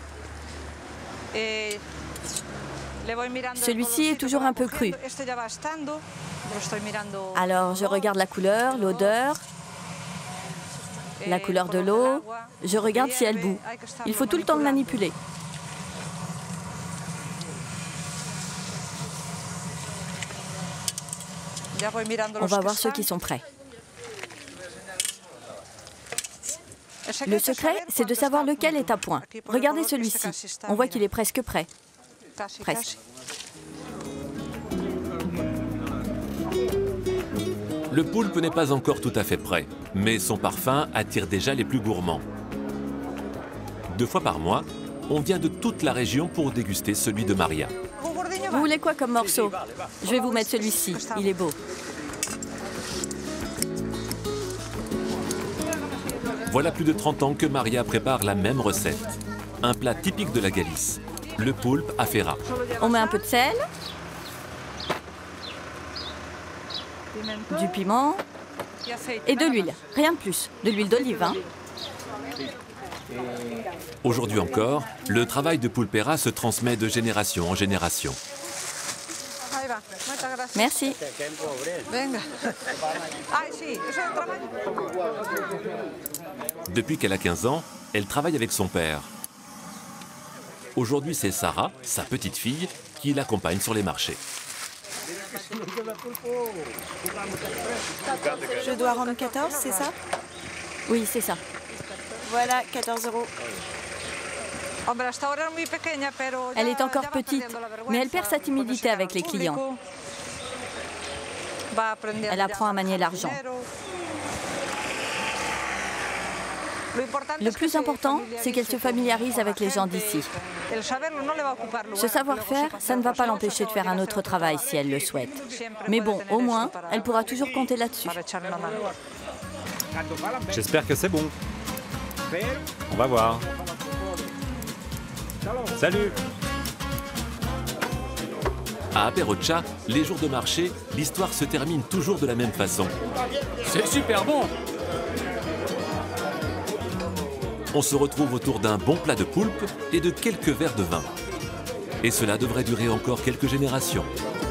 Celui-ci est toujours un peu cru. Alors je regarde la couleur, l'odeur, la couleur de l'eau. Je regarde si elle bout. Il faut tout le temps le manipuler. On va voir ceux qui sont prêts. Le secret, c'est de savoir lequel est à point. Regardez celui-ci. On voit qu'il est presque prêt. Presque. Le poulpe n'est pas encore tout à fait prêt, mais son parfum attire déjà les plus gourmands. 2 fois par mois, on vient de toute la région pour déguster celui de Maria. Vous voulez quoi comme morceau? Je vais vous mettre celui-ci, il est beau. Voilà plus de 30 ans que Maria prépare la même recette. Un plat typique de la Galice, le poulpe à ferra. On met un peu de sel, du piment et de l'huile. Rien de plus, de l'huile d'olive. Hein. Aujourd'hui encore, le travail de pulpera se transmet de génération en génération. Merci. Depuis qu'elle a 15 ans, elle travaille avec son père. Aujourd'hui, c'est Sarah, sa petite fille, qui l'accompagne sur les marchés. Je dois rendre 14, c'est ça? Oui, c'est ça. Voilà, 14 €. Elle est encore petite, mais elle perd sa timidité avec les clients. Elle apprend à manier l'argent. Le plus important, c'est qu'elle se familiarise avec les gens d'ici. Ce savoir-faire, ça ne va pas l'empêcher de faire un autre travail si elle le souhaite. Mais bon, au moins, elle pourra toujours compter là-dessus. J'espère que c'est bon. On va voir. Salut! À Aperocha, les jours de marché, l'histoire se termine toujours de la même façon. C'est super bon! On se retrouve autour d'un bon plat de poulpe et de quelques verres de vin. Et cela devrait durer encore quelques générations.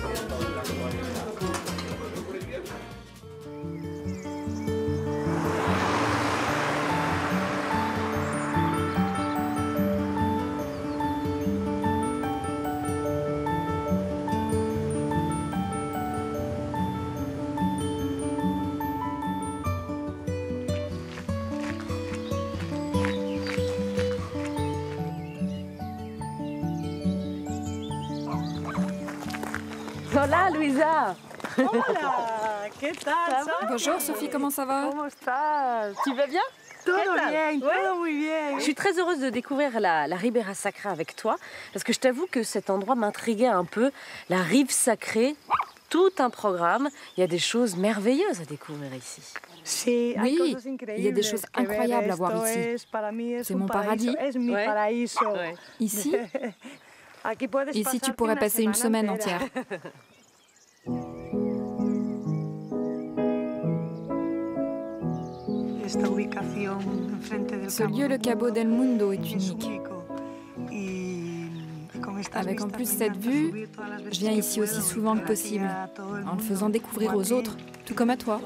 Hola, Luisa. Hola, ¿qué tal? Bonjour Sophie, comment ça va? ¿Cómo estás? Tu vas bien? Todo bien, todo muy bien. Je suis très heureuse de découvrir la Ribera Sacra avec toi, parce que je t'avoue que cet endroit m'intriguait un peu. La rive sacrée, tout un programme. Il y a des choses merveilleuses à découvrir ici. Oui, il y a des choses incroyables à voir ici. C'est mon paradis. Ici, ici, tu pourrais passer une semaine entière. Ce lieu, le Cabo del Mundo, est unique. Avec en plus cette vue, je viens ici aussi souvent que possible, en le faisant découvrir aux autres, tout comme à toi.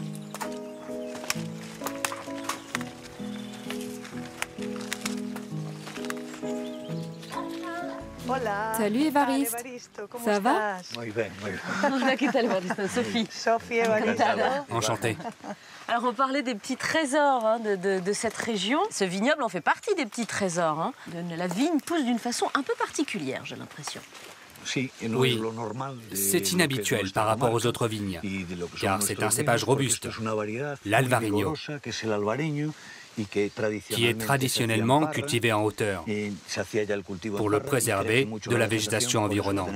Salut Évariste, ça va? Sophie. Sophie Évariste. Enchanté. Alors on parlait des petits trésors hein, de cette région. Ce vignoble en fait partie des petits trésors. Hein. La vigne pousse d'une façon un peu particulière, j'ai l'impression. Oui, c'est inhabituel par rapport aux autres vignes, car c'est un cépage robuste, l'Alvarinho, qui est traditionnellement cultivé en hauteur pour le préserver de la végétation environnante.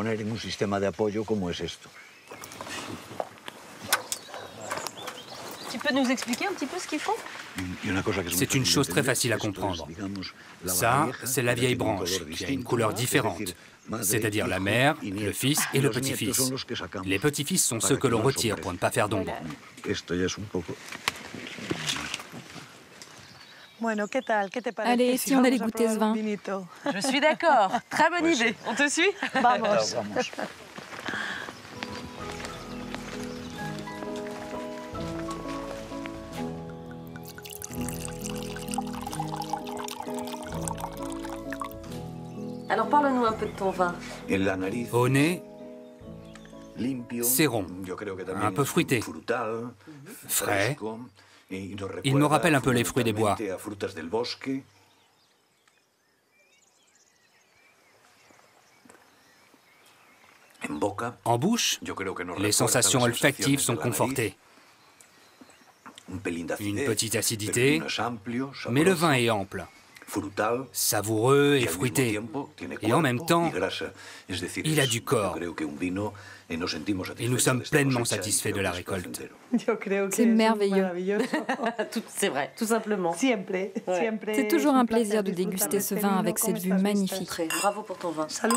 Tu peux nous expliquer un petit peu ce qu'ils font? C'est une chose très facile à comprendre. Ça, c'est la vieille branche, qui a une couleur différente, c'est-à-dire la mère, le fils et le petit-fils. Les petits-fils sont ceux que l'on retire pour ne pas faire d'ombre. Allez, si on allait goûter ce vin. Je suis d'accord. Très bonne idée. On te suit? Vamos. Alors parle-nous un peu de ton vin. Au nez, c'est rond, un peu fruité, frais, Il me rappelle un peu les fruits des bois. En bouche, les sensations olfactives sont confortées. Une petite acidité, mais le vin est ample, savoureux et fruité. Et en même temps, il a du corps. Et nous sommes pleinement satisfaits de la récolte. C'est merveilleux. C'est vrai, tout simplement. C'est toujours un plaisir de déguster ce vin avec cette vue magnifique. Bravo pour ton vin. Salut.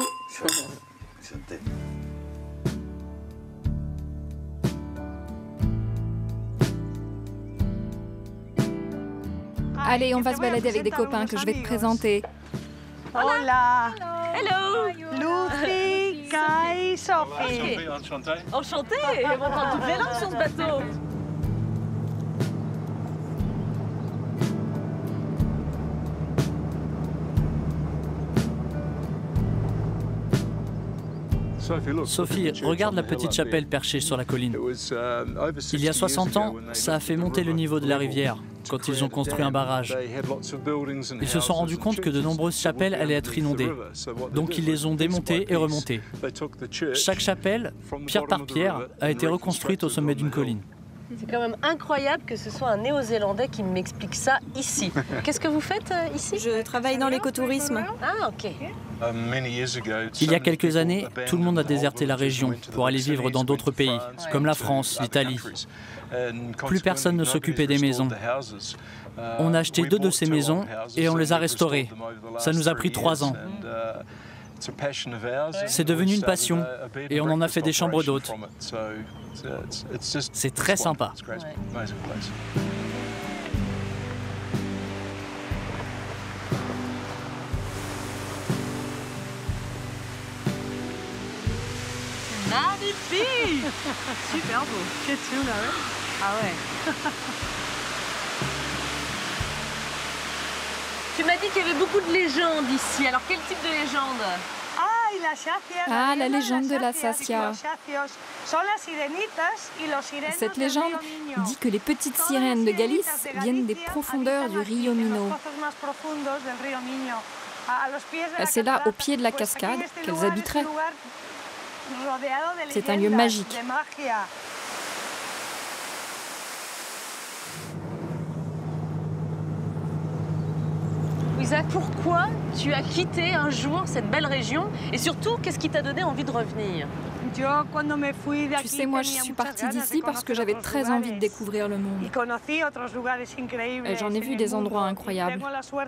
Allez, on va se balader avec des copains que je vais te présenter. Hola. Hello. Lucy, Kai, Sophie. Enchantée. On parle toutes les langues sur ce bateau. Sophie, regarde la petite chapelle perchée sur la colline. Il y a 60 ans, ça a fait monter le niveau de la rivière quand ils ont construit un barrage. Ils se sont rendus compte que de nombreuses chapelles allaient être inondées. Donc ils les ont démontées et remontées. Chaque chapelle, pierre par pierre, a été reconstruite au sommet d'une colline. C'est quand même incroyable que ce soit un Néo-Zélandais qui m'explique ça ici. Qu'est-ce que vous faites ici? Je travaille dans l'écotourisme. Ah, ok. Il y a quelques années, tout le monde a déserté la région pour aller vivre dans d'autres pays, comme la France, l'Italie. Plus personne ne s'occupait des maisons. On a acheté 2 de ces maisons et on les a restaurées. Ça nous a pris 3 ans. C'est devenu une passion et on en a fait des chambres d'hôtes. C'est très sympa. Magnifique. Super beau. Ah ouais. Tu m'as dit qu'il y avait beaucoup de légendes ici. Alors quel type de légende? Ah, la légende de la Sacia. Cette légende dit que les petites sirènes de Galice viennent des profondeurs du Rio Minho. C'est là, au pied de la cascade, qu'elles habiteraient. C'est un lieu magique. Luisa, pourquoi tu as quitté un jour cette belle région et surtout, qu'est-ce qui t'a donné envie de revenir? Tu sais, moi, je suis partie d'ici parce que j'avais très envie de découvrir le monde. Et j'en ai vu des endroits incroyables.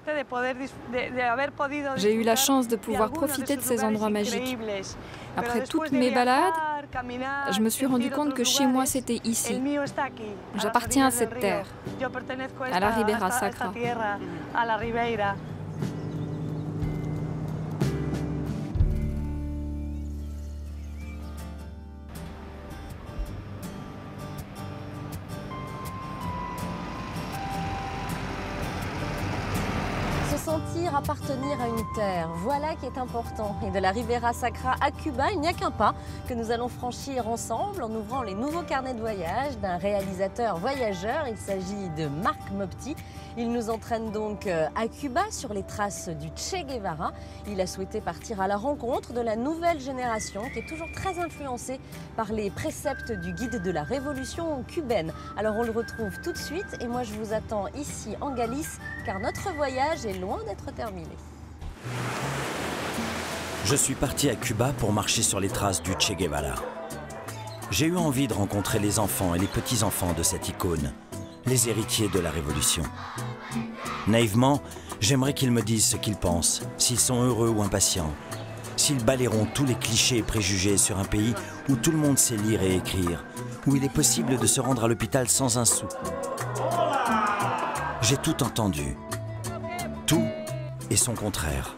J'ai eu la chance de pouvoir profiter de ces endroits magiques. Après toutes mes balades, je me suis rendu compte que chez moi, c'était ici. J'appartiens à cette terre, à la Ribera Sacra. Sentir appartenir à une terre, voilà qui est important. Et de la Ribera Sacra à Cuba, il n'y a qu'un pas que nous allons franchir ensemble en ouvrant les nouveaux carnets de voyage d'un réalisateur voyageur. Il s'agit de Marc Mopti. Il nous entraîne donc à Cuba sur les traces du Che Guevara. Il a souhaité partir à la rencontre de la nouvelle génération qui est toujours très influencée par les préceptes du guide de la révolution cubaine. Alors on le retrouve tout de suite et moi je vous attends ici en Galice car notre voyage est loin d'être terminé. Je suis parti à Cuba pour marcher sur les traces du Che Guevara. J'ai eu envie de rencontrer les enfants et les petits-enfants de cette icône, les héritiers de la Révolution. Naïvement, j'aimerais qu'ils me disent ce qu'ils pensent, s'ils sont heureux ou impatients, s'ils balayeront tous les clichés et préjugés sur un pays où tout le monde sait lire et écrire, où il est possible de se rendre à l'hôpital sans un sou. J'ai tout entendu. Tout et son contraire.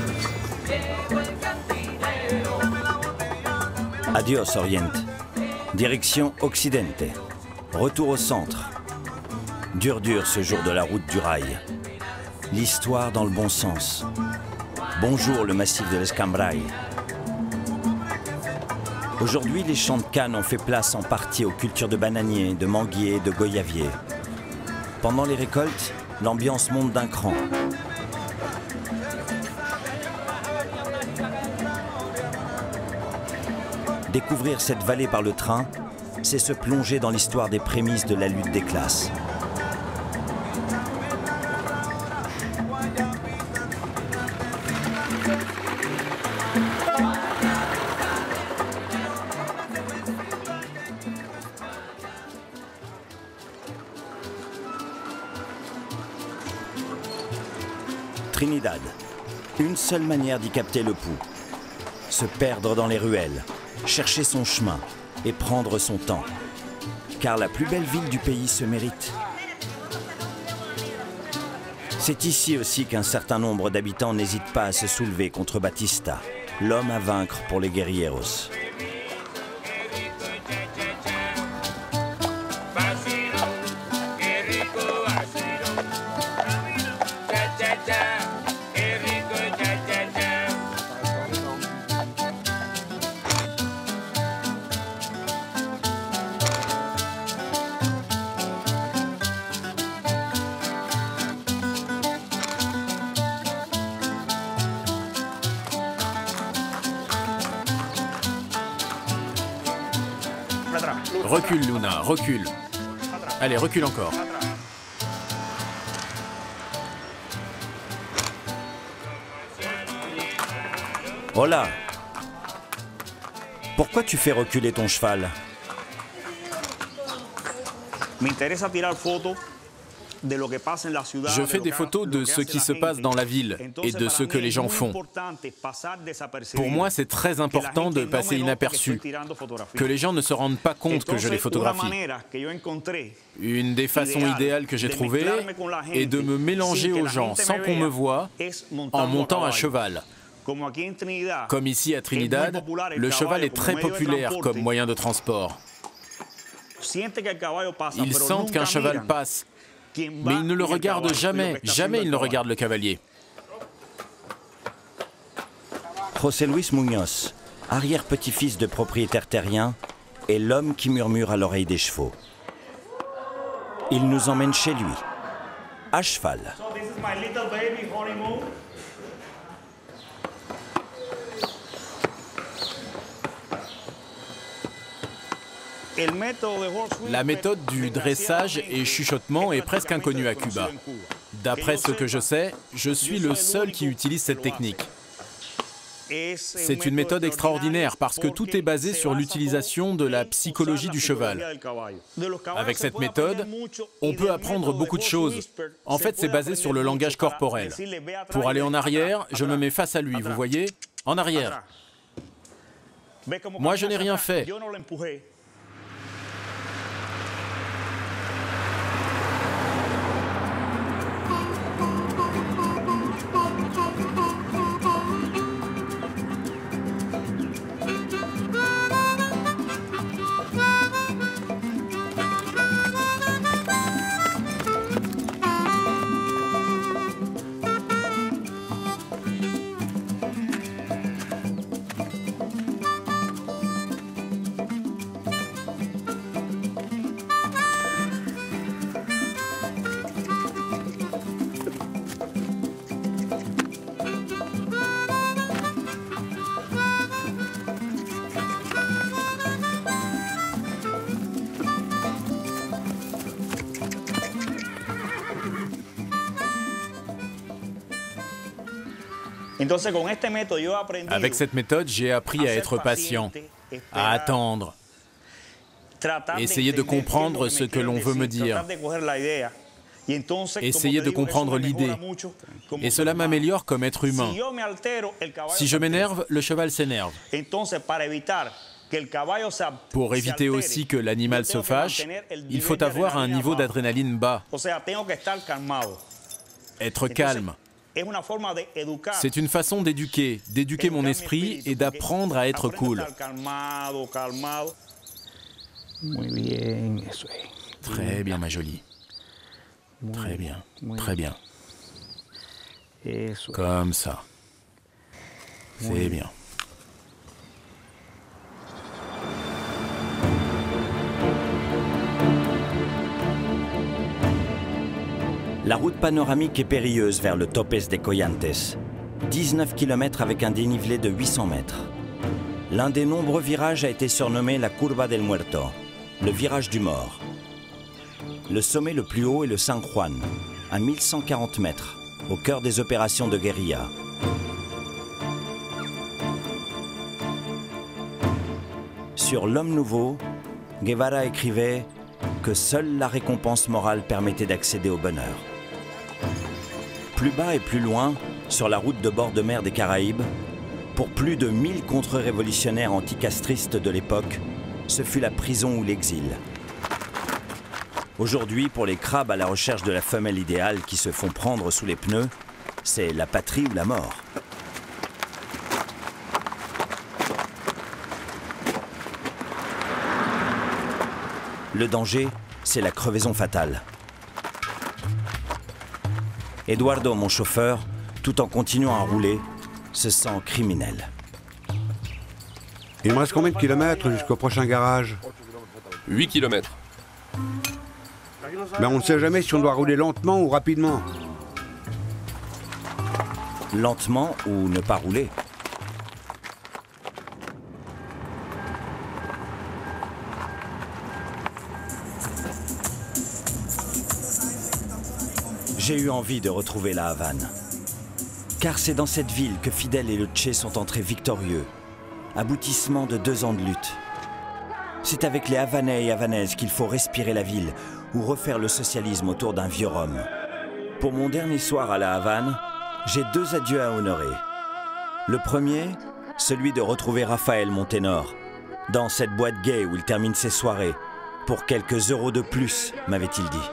Adios, Oriente. Direction Occidente. Retour au centre. Dur ce jour de la route du rail. L'histoire dans le bon sens. Bonjour le massif de l'Escambray. Aujourd'hui, les champs de canne ont fait place en partie aux cultures de bananiers, de manguiers, de goyaviers. Pendant les récoltes, l'ambiance monte d'un cran. Découvrir cette vallée par le train, c'est se plonger dans l'histoire des prémices de la lutte des classes. Trinidad, une seule manière d'y capter le pouls. Se perdre dans les ruelles, chercher son chemin et prendre son temps. Car la plus belle ville du pays se mérite. C'est ici aussi qu'un certain nombre d'habitants n'hésitent pas à se soulever contre Batista, l'homme à vaincre pour les guerrilleros. Recule, Luna, recule. Allez, recule encore. Hola. Pourquoi tu fais reculer ton cheval? Je fais des photos de ce qui se passe dans la ville et de ce que les gens font. Pour moi, c'est très important de passer inaperçu, que les gens ne se rendent pas compte que je les photographie. Une des façons idéales que j'ai trouvées est de me mélanger aux gens sans qu'on me voie en montant à cheval. Comme ici à Trinidad, le cheval est très populaire comme moyen de transport. Ils sentent qu'un cheval passe, mais ils ne le regardent jamais, jamais ils ne regardent le cavalier. José Luis Muñoz, arrière-petit-fils de propriétaire terrien, est l'homme qui murmure à l'oreille des chevaux. Il nous emmène chez lui, à cheval. La méthode du dressage et chuchotement est presque inconnue à Cuba. D'après ce que je sais, je suis le seul qui utilise cette technique. C'est une méthode extraordinaire parce que tout est basé sur l'utilisation de la psychologie du cheval. Avec cette méthode, on peut apprendre beaucoup de choses. En fait, c'est basé sur le langage corporel. Pour aller en arrière, je me mets face à lui, vous voyez? En arrière. Moi, je n'ai rien fait. Avec cette méthode, j'ai appris à être patient, à attendre, essayer de comprendre ce que l'on veut me dire, essayer de comprendre l'idée. Et cela m'améliore comme être humain. Si je m'énerve, le cheval s'énerve. Pour éviter aussi que l'animal se fâche, il faut avoir un niveau d'adrénaline bas. Être calme. C'est une façon d'éduquer mon esprit et d'apprendre à être cool. Très bien, ma jolie. Très bien, très bien. Comme ça. C'est bien. La route panoramique est périlleuse vers le Topes de Coyantes. 19 km avec un dénivelé de 800 mètres. L'un des nombreux virages a été surnommé la Curva del Muerto, le virage du mort. Le sommet le plus haut est le San Juan, à 1140 mètres, au cœur des opérations de guérilla. Sur l'Homme Nouveau, Guevara écrivait que seule la récompense morale permettait d'accéder au bonheur. Plus bas et plus loin, sur la route de bord de mer des Caraïbes, pour plus de 1000 contre-révolutionnaires anticastristes de l'époque, ce fut la prison ou l'exil. Aujourd'hui, pour les crabes à la recherche de la femelle idéale qui se font prendre sous les pneus, c'est la patrie ou la mort. Le danger, c'est la crevaison fatale. Eduardo, mon chauffeur, tout en continuant à rouler, se sent criminel. Il me reste combien de kilomètres jusqu'au prochain garage? 8 kilomètres. Mais on ne sait jamais si on doit rouler lentement ou rapidement. Lentement ou ne pas rouler. J'ai eu envie de retrouver la Havane. Car c'est dans cette ville que Fidel et le Che sont entrés victorieux, aboutissement de 2 ans de lutte. C'est avec les Havanais et Havanaises qu'il faut respirer la ville ou refaire le socialisme autour d'un vieux rhum. Pour mon dernier soir à la Havane, j'ai 2 adieux à honorer. Le premier, celui de retrouver Raphaël, mon ténor, dans cette boîte gay où il termine ses soirées, pour quelques euros de plus, m'avait-il dit.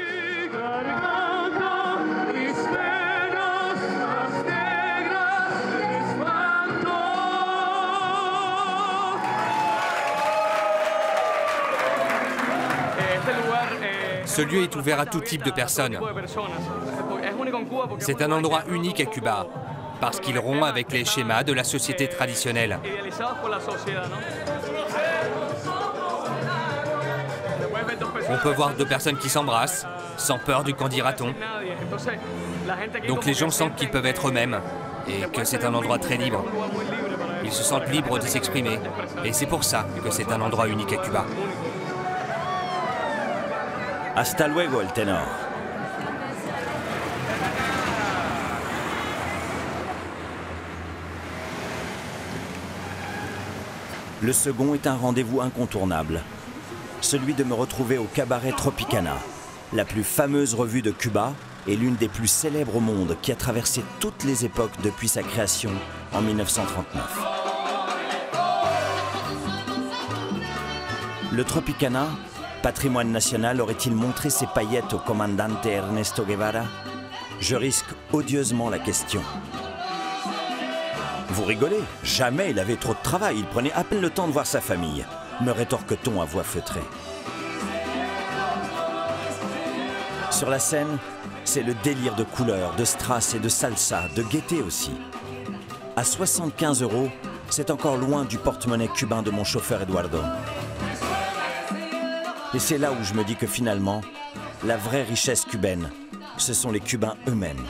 Ce lieu est ouvert à tout type de personnes. C'est un endroit unique à Cuba, parce qu'il rompt avec les schémas de la société traditionnelle. On peut voir 2 personnes qui s'embrassent, sans peur du qu'en dira-t-on. Donc les gens sentent qu'ils peuvent être eux-mêmes, et que c'est un endroit très libre. Ils se sentent libres de s'exprimer, et c'est pour ça que c'est un endroit unique à Cuba. Hasta luego, el ténor. Le second est un rendez-vous incontournable. Celui de me retrouver au cabaret Tropicana, la plus fameuse revue de Cuba et l'une des plus célèbres au monde qui a traversé toutes les époques depuis sa création en 1939. Le Tropicana, patrimoine national, aurait-il montré ses paillettes au commandante Ernesto Guevara? Je risque odieusement la question. Vous rigolez? Jamais il avait trop de travail, il prenait à peine le temps de voir sa famille, me rétorque-t-on à voix feutrée. Sur la scène, c'est le délire de couleurs, de strass et de salsa, de gaieté aussi. À 75 €, c'est encore loin du porte-monnaie cubain de mon chauffeur Eduardo. Et c'est là où je me dis que finalement, la vraie richesse cubaine, ce sont les Cubains eux-mêmes.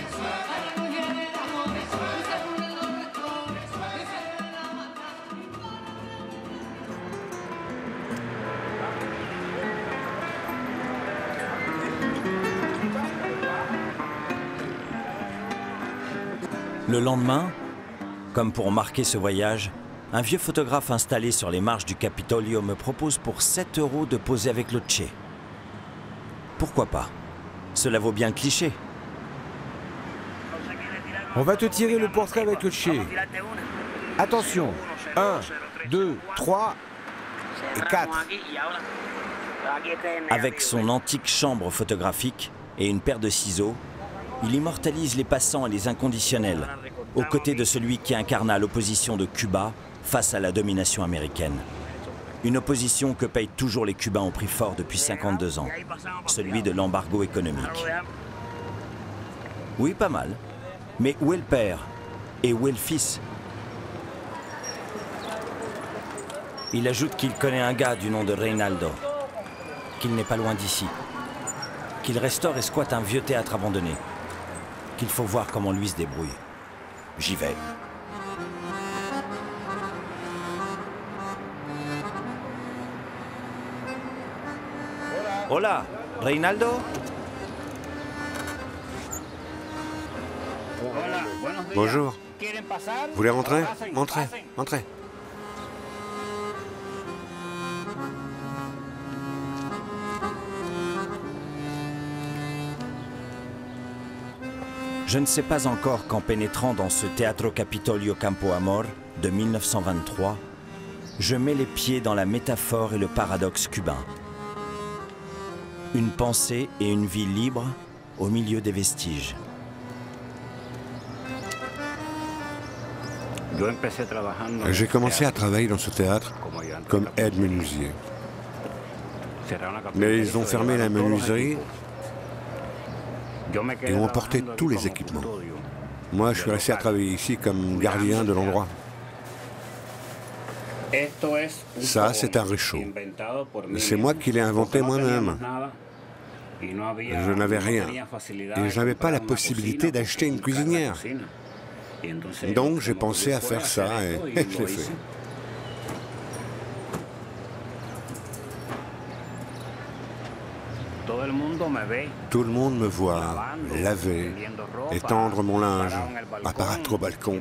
Le lendemain, comme pour marquer ce voyage, un vieux photographe installé sur les marches du Capitolio me propose pour 7 € de poser avec le Che. Pourquoi pas? Cela vaut bien le cliché. On va te tirer le portrait avec le Che. Attention, 1, 2, 3 et 4. Avec son antique chambre photographique et une paire de ciseaux, il immortalise les passants et les inconditionnels, aux côtés de celui qui incarna l'opposition de Cuba face à la domination américaine. Une opposition que payent toujours les Cubains au prix fort depuis 52 ans, celui de l'embargo économique. Oui, pas mal. Mais où est le père? Et où est le fils? Il ajoute qu'il connaît un gars du nom de Reinaldo, qu'il n'est pas loin d'ici, qu'il restaure et squatte un vieux théâtre abandonné, qu'il faut voir comment lui se débrouille. J'y vais. Hola, Reinaldo? Bonjour. Vous voulez rentrer? Entrez, entrez. Je ne sais pas encore qu'en pénétrant dans ce Teatro Capitolio Campo Amor de 1923, je mets les pieds dans la métaphore et le paradoxe cubain. Une pensée et une vie libre au milieu des vestiges. J'ai commencé à travailler dans ce théâtre comme aide-menuisier. Mais ils ont fermé la menuiserie et ont emporté tous les équipements. Moi, je suis resté à travailler ici comme gardien de l'endroit. Ça, c'est un réchaud. C'est moi qui l'ai inventé moi-même. Je n'avais rien. Et je n'avais pas la possibilité d'acheter une cuisinière. Donc, j'ai pensé à faire ça et je l'ai fait. Tout le monde me voit laver, étendre mon linge, apparaître au balcon.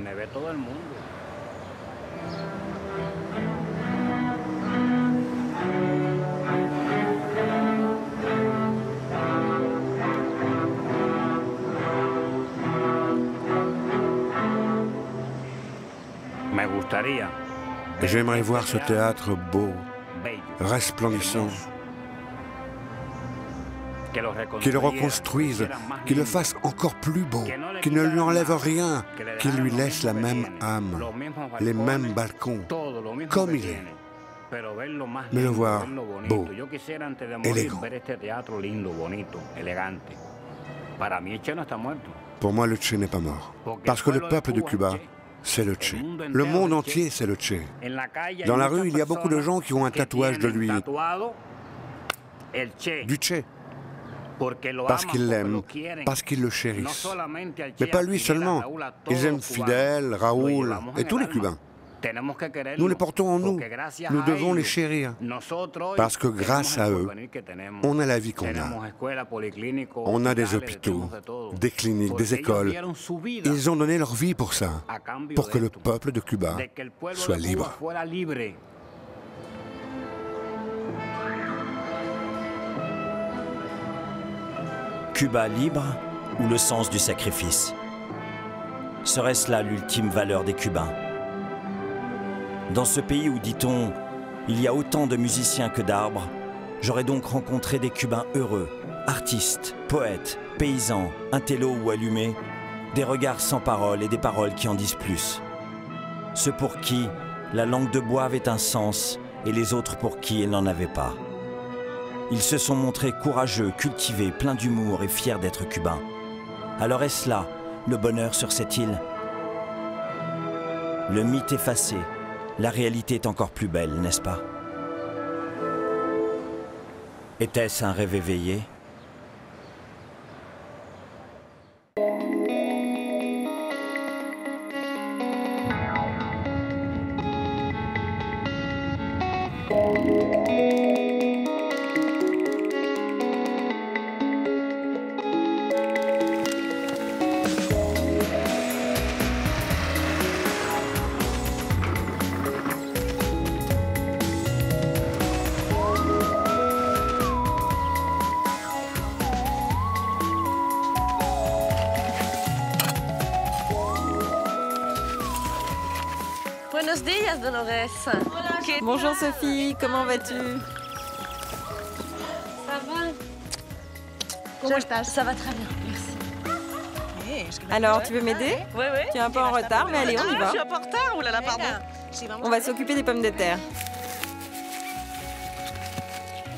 J'aimerais voir ce théâtre beau, resplendissant, qu'il le reconstruise, qu'il le fasse encore plus beau, qu'il ne lui enlève rien, qu'il lui laisse la même âme, les mêmes balcons, comme il est. Mais le voir beau, élégant. Pour moi, le Che n'est pas mort. Parce que le peuple de Cuba, c'est le Che. Le monde entier, c'est le Che. Dans la rue, il y a beaucoup de gens qui ont un tatouage de lui, du Che. Parce qu'ils l'aiment, parce qu'ils le chérissent. Mais pas lui seulement. Ils aiment Fidel, Raoul et tous les Cubains. Nous les portons en nous. Nous devons les chérir. Parce que grâce à eux, on a la vie qu'on a. On a des hôpitaux, des cliniques, des écoles. Ils ont donné leur vie pour ça, pour que le peuple de Cuba soit libre. Cuba libre ou le sens du sacrifice? Serait-ce là l'ultime valeur des Cubains? Dans ce pays où, dit-on, il y a autant de musiciens que d'arbres, j'aurais donc rencontré des Cubains heureux, artistes, poètes, paysans, intellos ou allumés, des regards sans parole et des paroles qui en disent plus. Ceux pour qui la langue de bois avait un sens et les autres pour qui elle n'en avait pas. Ils se sont montrés courageux, cultivés, pleins d'humour et fiers d'être cubains. Alors est-ce là le bonheur sur cette île? Le mythe effacé, la réalité est encore plus belle, n'est-ce pas? Était-ce un rêve éveillé? Buenos días, Dolores. Bonjour Sophie, comment vas-tu? Ça va? Comment estás? Ça va très bien, merci. Alors, tu veux m'aider? Oui, oui. Tu es un peu en retard, mais allez, on y va. Je suis un peu en retard, oh là là, pardon. On va s'occuper des pommes de terre.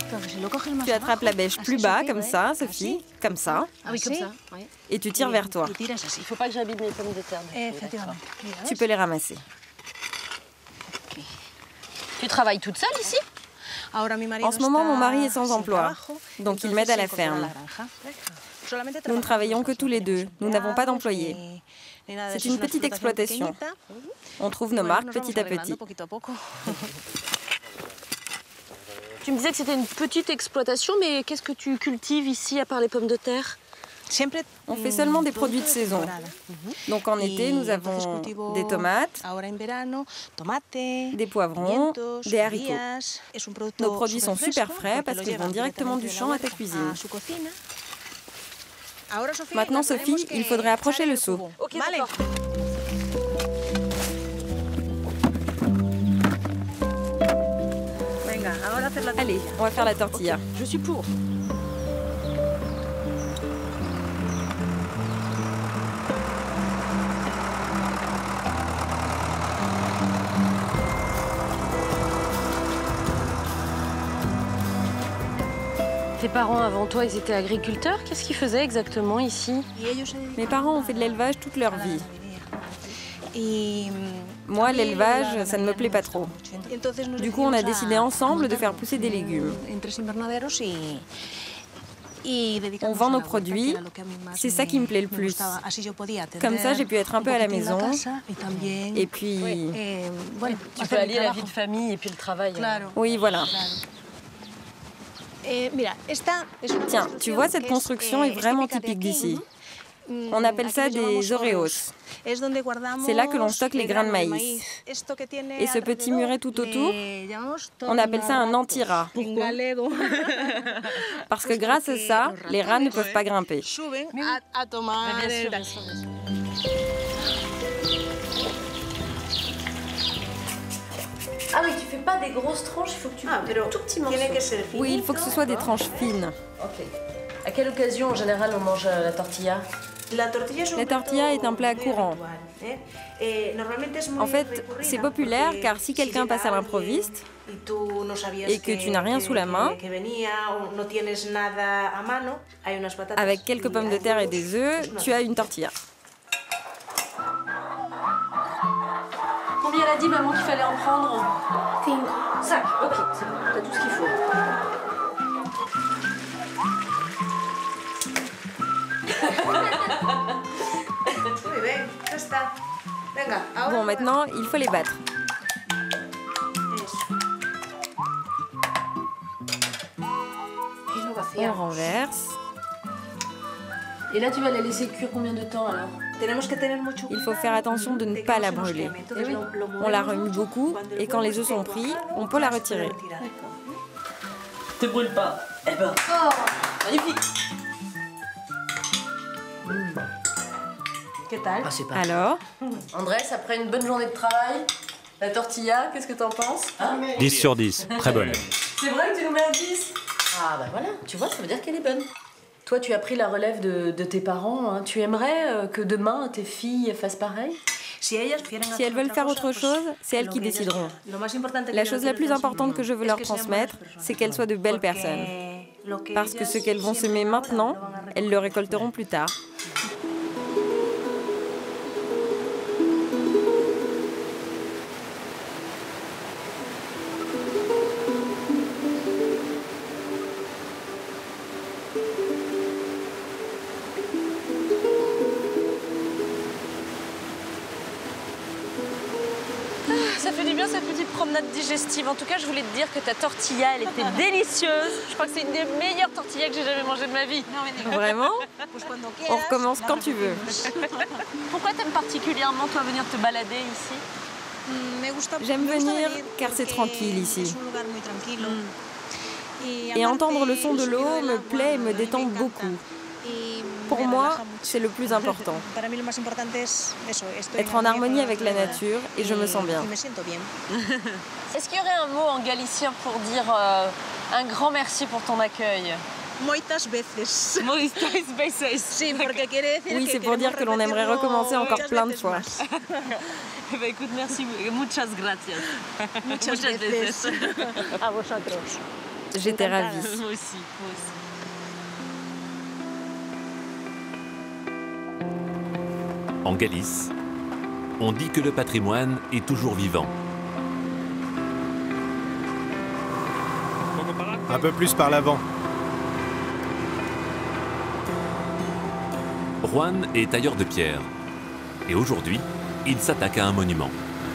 Tu attrapes la bêche plus bas, comme ça, Sophie, comme ça. Ah oui, comme ça. Ouais. Et tu tires vers toi. Il ne faut pas que j'abîme mes pommes de terre. Tu peux les ramasser. Okay. Tu travailles toute seule ici? En ce moment, mon mari est sans emploi, donc il m'aide à la ferme. Nous ne travaillons que tous les deux, nous n'avons pas d'employés. C'est une petite exploitation. On trouve nos marques petit à petit. Tu me disais que c'était une petite exploitation, mais qu'est-ce que tu cultives ici à part les pommes de terre? On fait seulement des produits de saison. Donc en été, nous avons des tomates, des poivrons, des haricots. Nos produits sont super frais parce qu'ils vont directement du champ à ta cuisine. Maintenant, Sophie, il faudrait approcher le seau. Ok, d'accord. Allez, on va faire la tortilla. Okay, je suis pour. Tes parents avant toi, ils étaient agriculteurs? Qu'est-ce qu'ils faisaient exactement ici? Mes parents ont fait de l'élevage toute leur vie. Moi, l'élevage, ça ne me plaît pas trop. Du coup, on a décidé ensemble de faire pousser des légumes. On vend nos produits, c'est ça qui me plaît le plus. Comme ça, j'ai pu être un peu à la maison. Et puis... Tu peux allier la vie de famille et puis le travail. Oui, voilà. Tiens, tu vois, cette construction est vraiment typique d'ici. On appelle ça des oreos. C'est là que l'on stocke les grains de maïs. Et ce petit muret tout autour, on appelle ça un anti-rat. Parce que grâce à ça, les rats ne peuvent pas grimper. Ah oui, tu fais pas des grosses tranches, il faut que tu coupes des tout petits morceaux. Oui, il faut que ce soit des tranches fines. Ok. À quelle occasion, en général, on mange la tortilla? La tortilla est un plat courant. En fait, c'est populaire car si quelqu'un passe à l'improviste et que tu n'as rien sous la main, avec quelques pommes de terre et des œufs, tu as une tortilla. Combien elle a dit, maman, qu'il fallait en prendre? 5. Ok, c'est bon, t'as tout ce qu'il faut. Bon, maintenant, il faut les battre. On renverse. Et là, tu vas la laisser cuire combien de temps alors? Il faut faire attention de ne pas la brûler. On la remue beaucoup et quand les œufs sont pris, on peut la retirer. Te brûle pas. Eh ben. Oh, magnifique. Qu'est-ce que Alors Andrés, après une bonne journée de travail, la tortilla, qu'est-ce que t'en penses? 10 sur 10, très bonne. C'est vrai que tu nous mets un 10? Ah bah voilà, tu vois, ça veut dire qu'elle est bonne. Toi, tu as pris la relève de tes parents. Hein. Tu aimerais que demain, tes filles fassent pareil? Si elles veulent faire autre chose, c'est elles qui décideront. La chose la plus importante que je veux leur transmettre, c'est qu'elles soient de belles personnes. Parce que ce qu'elles vont semer maintenant, elles le récolteront plus tard. Ça fait du bien cette petite promenade digestive. En tout cas, je voulais te dire que ta tortilla, elle était délicieuse. Je crois que c'est une des meilleures tortillas que j'ai jamais mangées de ma vie. Vraiment? On recommence quand tu veux. Pourquoi t'aimes particulièrement, toi, venir te balader ici? J'aime venir car c'est tranquille ici. Et entendre le son de l'eau me plaît et me détend beaucoup. Pour moi, c'est le plus important. Être en harmonie avec la nature et je me sens bien. Est-ce qu'il y aurait un mot en galicien pour dire un grand merci pour ton accueil? Muchas veces. Muchas veces. Oui, c'est pour dire que l'on aimerait recommencer encore plein de fois. Bah écoute, merci. Muchas gracias. Muchas veces. A vosotros. J'étais ravie. Moi aussi, moi aussi. En Galice, on dit que le patrimoine est toujours vivant. Un peu plus par l'avant. Juan est tailleur de pierre. Et aujourd'hui, il s'attaque à un monument.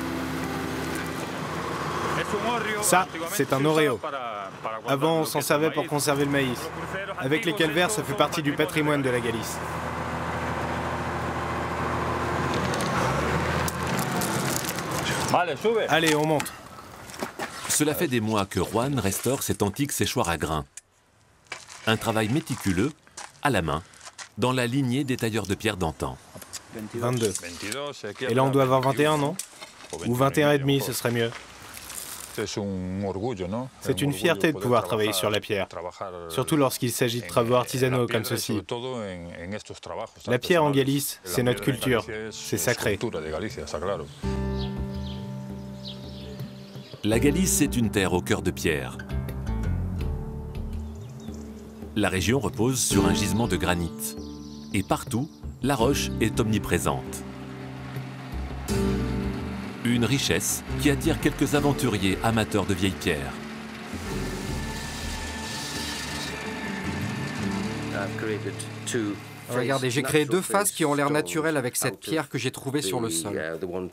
Ça, c'est un oréo. Avant, on s'en servait pour conserver le maïs. Avec les calvaires, ça fait partie du patrimoine de la Galice. Allez, on monte. Cela fait des mois que Juan restaure cet antique séchoir à grains. Un travail méticuleux, à la main, dans la lignée des tailleurs de pierre d'antan. 22. Et là, on doit avoir 21, non? Ou 21 et demi, ce serait mieux. C'est une fierté de pouvoir travailler sur la pierre, surtout lorsqu'il s'agit de travaux artisanaux comme ceci. La pierre en Galice, c'est notre culture, c'est sacré. La Galice est une terre au cœur de pierre. La région repose sur un gisement de granit. Et partout, la roche est omniprésente. Une richesse qui attire quelques aventuriers amateurs de vieilles pierres. Regardez, j'ai créé 2 faces qui ont l'air naturelles avec cette pierre que j'ai trouvée sur le sol.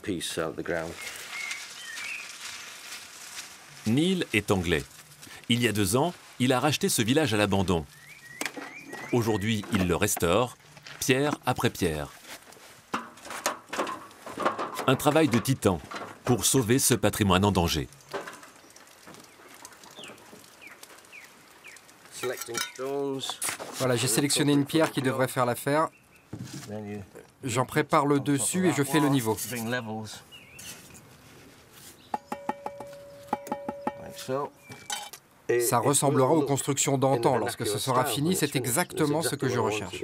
Neil est anglais. Il y a 2 ans, il a racheté ce village à l'abandon. Aujourd'hui, il le restaure, pierre après pierre. Un travail de titan pour sauver ce patrimoine en danger. Voilà, j'ai sélectionné une pierre qui devrait faire l'affaire. J'en prépare le dessus et je fais le niveau. Ça ressemblera aux constructions d'antan. Lorsque ce sera fini, c'est exactement ce que je recherche.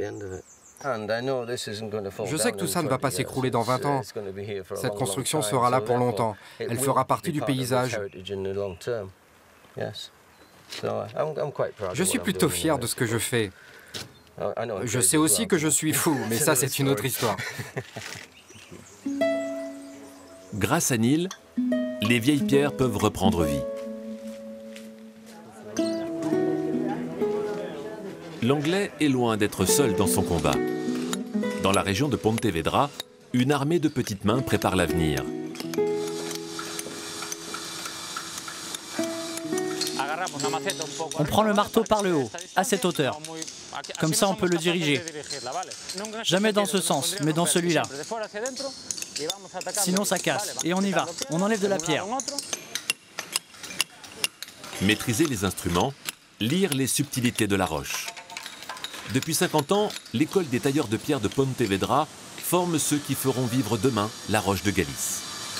Je sais que tout ça ne va pas s'écrouler dans 20 ans. Cette construction sera là pour longtemps. Elle fera partie du paysage. Je suis plutôt fier de ce que je fais. Je sais aussi que je suis fou, mais ça, c'est une autre histoire. Grâce à Neil, les vieilles pierres peuvent reprendre vie. L'Anglais est loin d'être seul dans son combat. Dans la région de Pontevedra, une armée de petites mains prépare l'avenir. On prend le marteau par le haut, à cette hauteur. Comme ça, on peut le diriger. Jamais dans ce sens, mais dans celui-là. Sinon, ça casse. Et on y va. On enlève de la pierre. Maîtriser les instruments, lire les subtilités de la roche. Depuis 50 ans, l'école des tailleurs de pierre de Pontevedra forme ceux qui feront vivre demain la roche de Galice.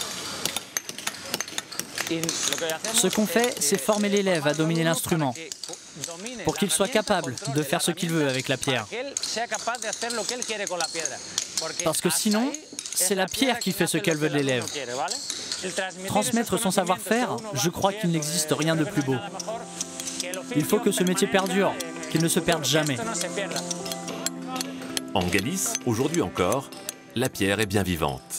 Ce qu'on fait, c'est former l'élève à dominer l'instrument, pour qu'il soit capable de faire ce qu'il veut avec la pierre. Parce que sinon, c'est la pierre qui fait ce qu'elle veut de l'élève. Transmettre son savoir-faire, je crois qu'il n'existe rien de plus beau. Il faut que ce métier perdure, qu'il ne se perde jamais. En Galice, aujourd'hui encore, la pierre est bien vivante.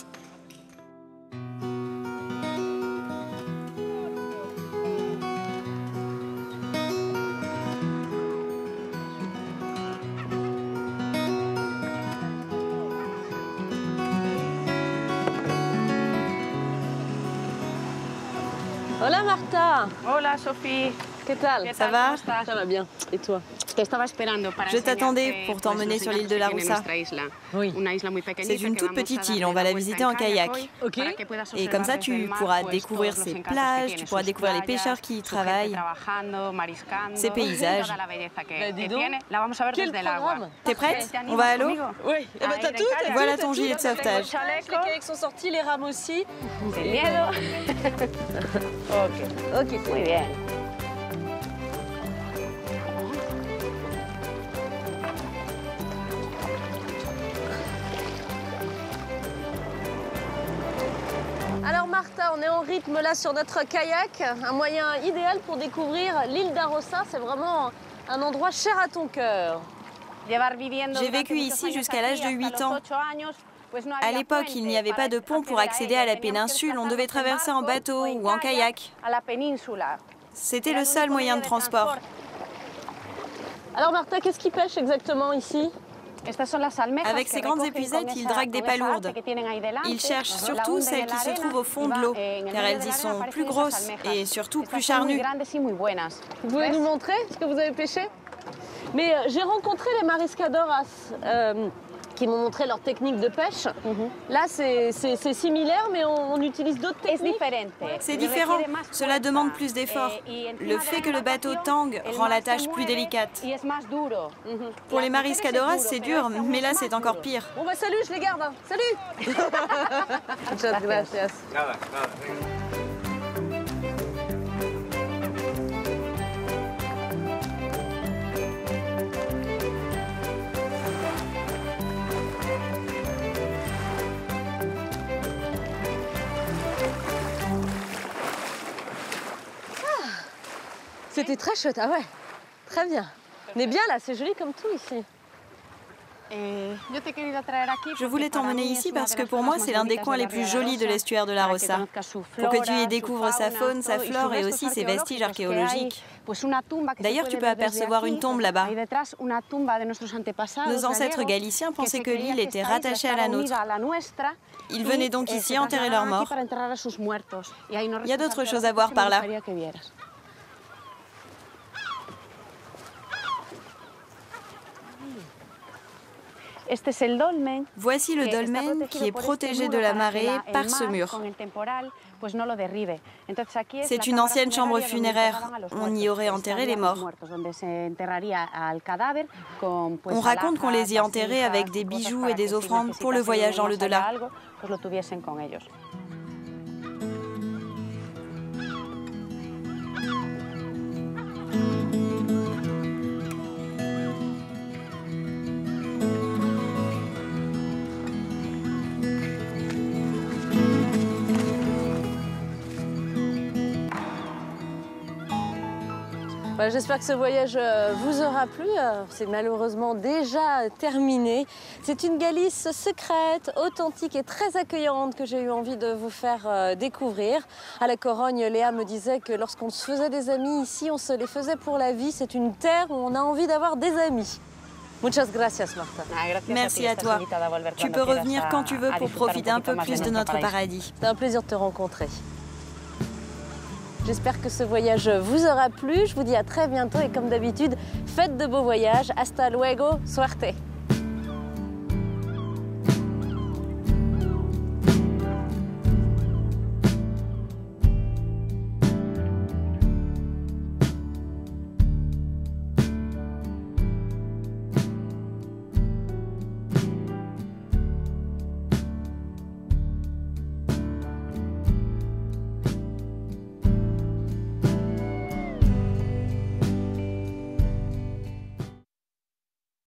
Hola Marta. Hola Sophie. ¿Qué tal? Ça va? Ça va bien. Et toi? Je t'attendais pour t'emmener sur l'île de la Roussa. Oui. C'est une toute petite île, on va la visiter en kayak. Ok. Et comme ça, tu pourras découvrir ses plages, tu pourras découvrir les pêcheurs qui y travaillent, ses paysages. Bah, dis donc, quel programme! T'es prête? On va à l'eau? Oui. Eh ben, t'as tout. Voilà ton gilet de sauvetage. Les kayaks sont sortis, les rames aussi. Ok. Muy bien. Alors Martha, on est en rythme là sur notre kayak, un moyen idéal pour découvrir l'île d'Arosa. C'est vraiment un endroit cher à ton cœur. J'ai vécu ici jusqu'à l'âge de 8 ans. À l'époque, il n'y avait pas de pont pour accéder à la péninsule. On devait traverser en bateau ou en kayak. C'était le seul moyen de transport. Alors Martha, qu'est-ce qu'ils pêchent exactement ici? Avec ces grandes épuisettes, ils draguent des palourdes. Ils cherchent surtout celles qui se trouvent au fond de l'eau, car elles y sont plus grosses et surtout plus charnues. Vous pouvez nous montrer ce que vous avez pêché? Mais j'ai rencontré les mariscadoras qui m'ont montré leur technique de pêche. Là, c'est similaire, mais on utilise d'autres techniques. C'est différent. Cela demande plus d'efforts. Le fait que le bateau tangue rend la tâche plus délicate. Pour les mariscadoras, c'est dur, mais là, c'est encore pire. Bon, bah salut, je les garde. Hein. Salut. Muchas gracias. C'était très chouette, ah ouais, très bien. On est bien là, c'est joli comme tout ici. Je voulais t'emmener ici parce que pour moi, c'est l'un des coins les plus jolis de l'estuaire de l'Arosa. Pour que tu y découvres sa faune, sa flore et aussi ses vestiges archéologiques. D'ailleurs, tu peux apercevoir une tombe là-bas. Nos ancêtres galiciens pensaient que l'île était rattachée à la nôtre. Ils venaient donc ici enterrer leurs morts. Il y a d'autres choses à voir par là. Voici le dolmen qui est protégé de la marée par ce mur. C'est une ancienne chambre funéraire. On y aurait enterré les morts. On raconte qu'on les y enterrait avec des bijoux et des offrandes pour le voyage dans le delà. Voilà, j'espère que ce voyage vous aura plu. C'est malheureusement déjà terminé. C'est une Galice secrète, authentique et très accueillante que j'ai eu envie de vous faire découvrir. À la Corogne, Léa me disait que lorsqu'on se faisait des amis ici, on se les faisait pour la vie. C'est une terre où on a envie d'avoir des amis. Muchas gracias, Martha. Merci à toi. Tu peux revenir quand tu veux pour profiter un peu plus de notre paradis. C'est un plaisir de te rencontrer. J'espère que ce voyage vous aura plu. Je vous dis à très bientôt et comme d'habitude, faites de beaux voyages. Hasta luego, suerte.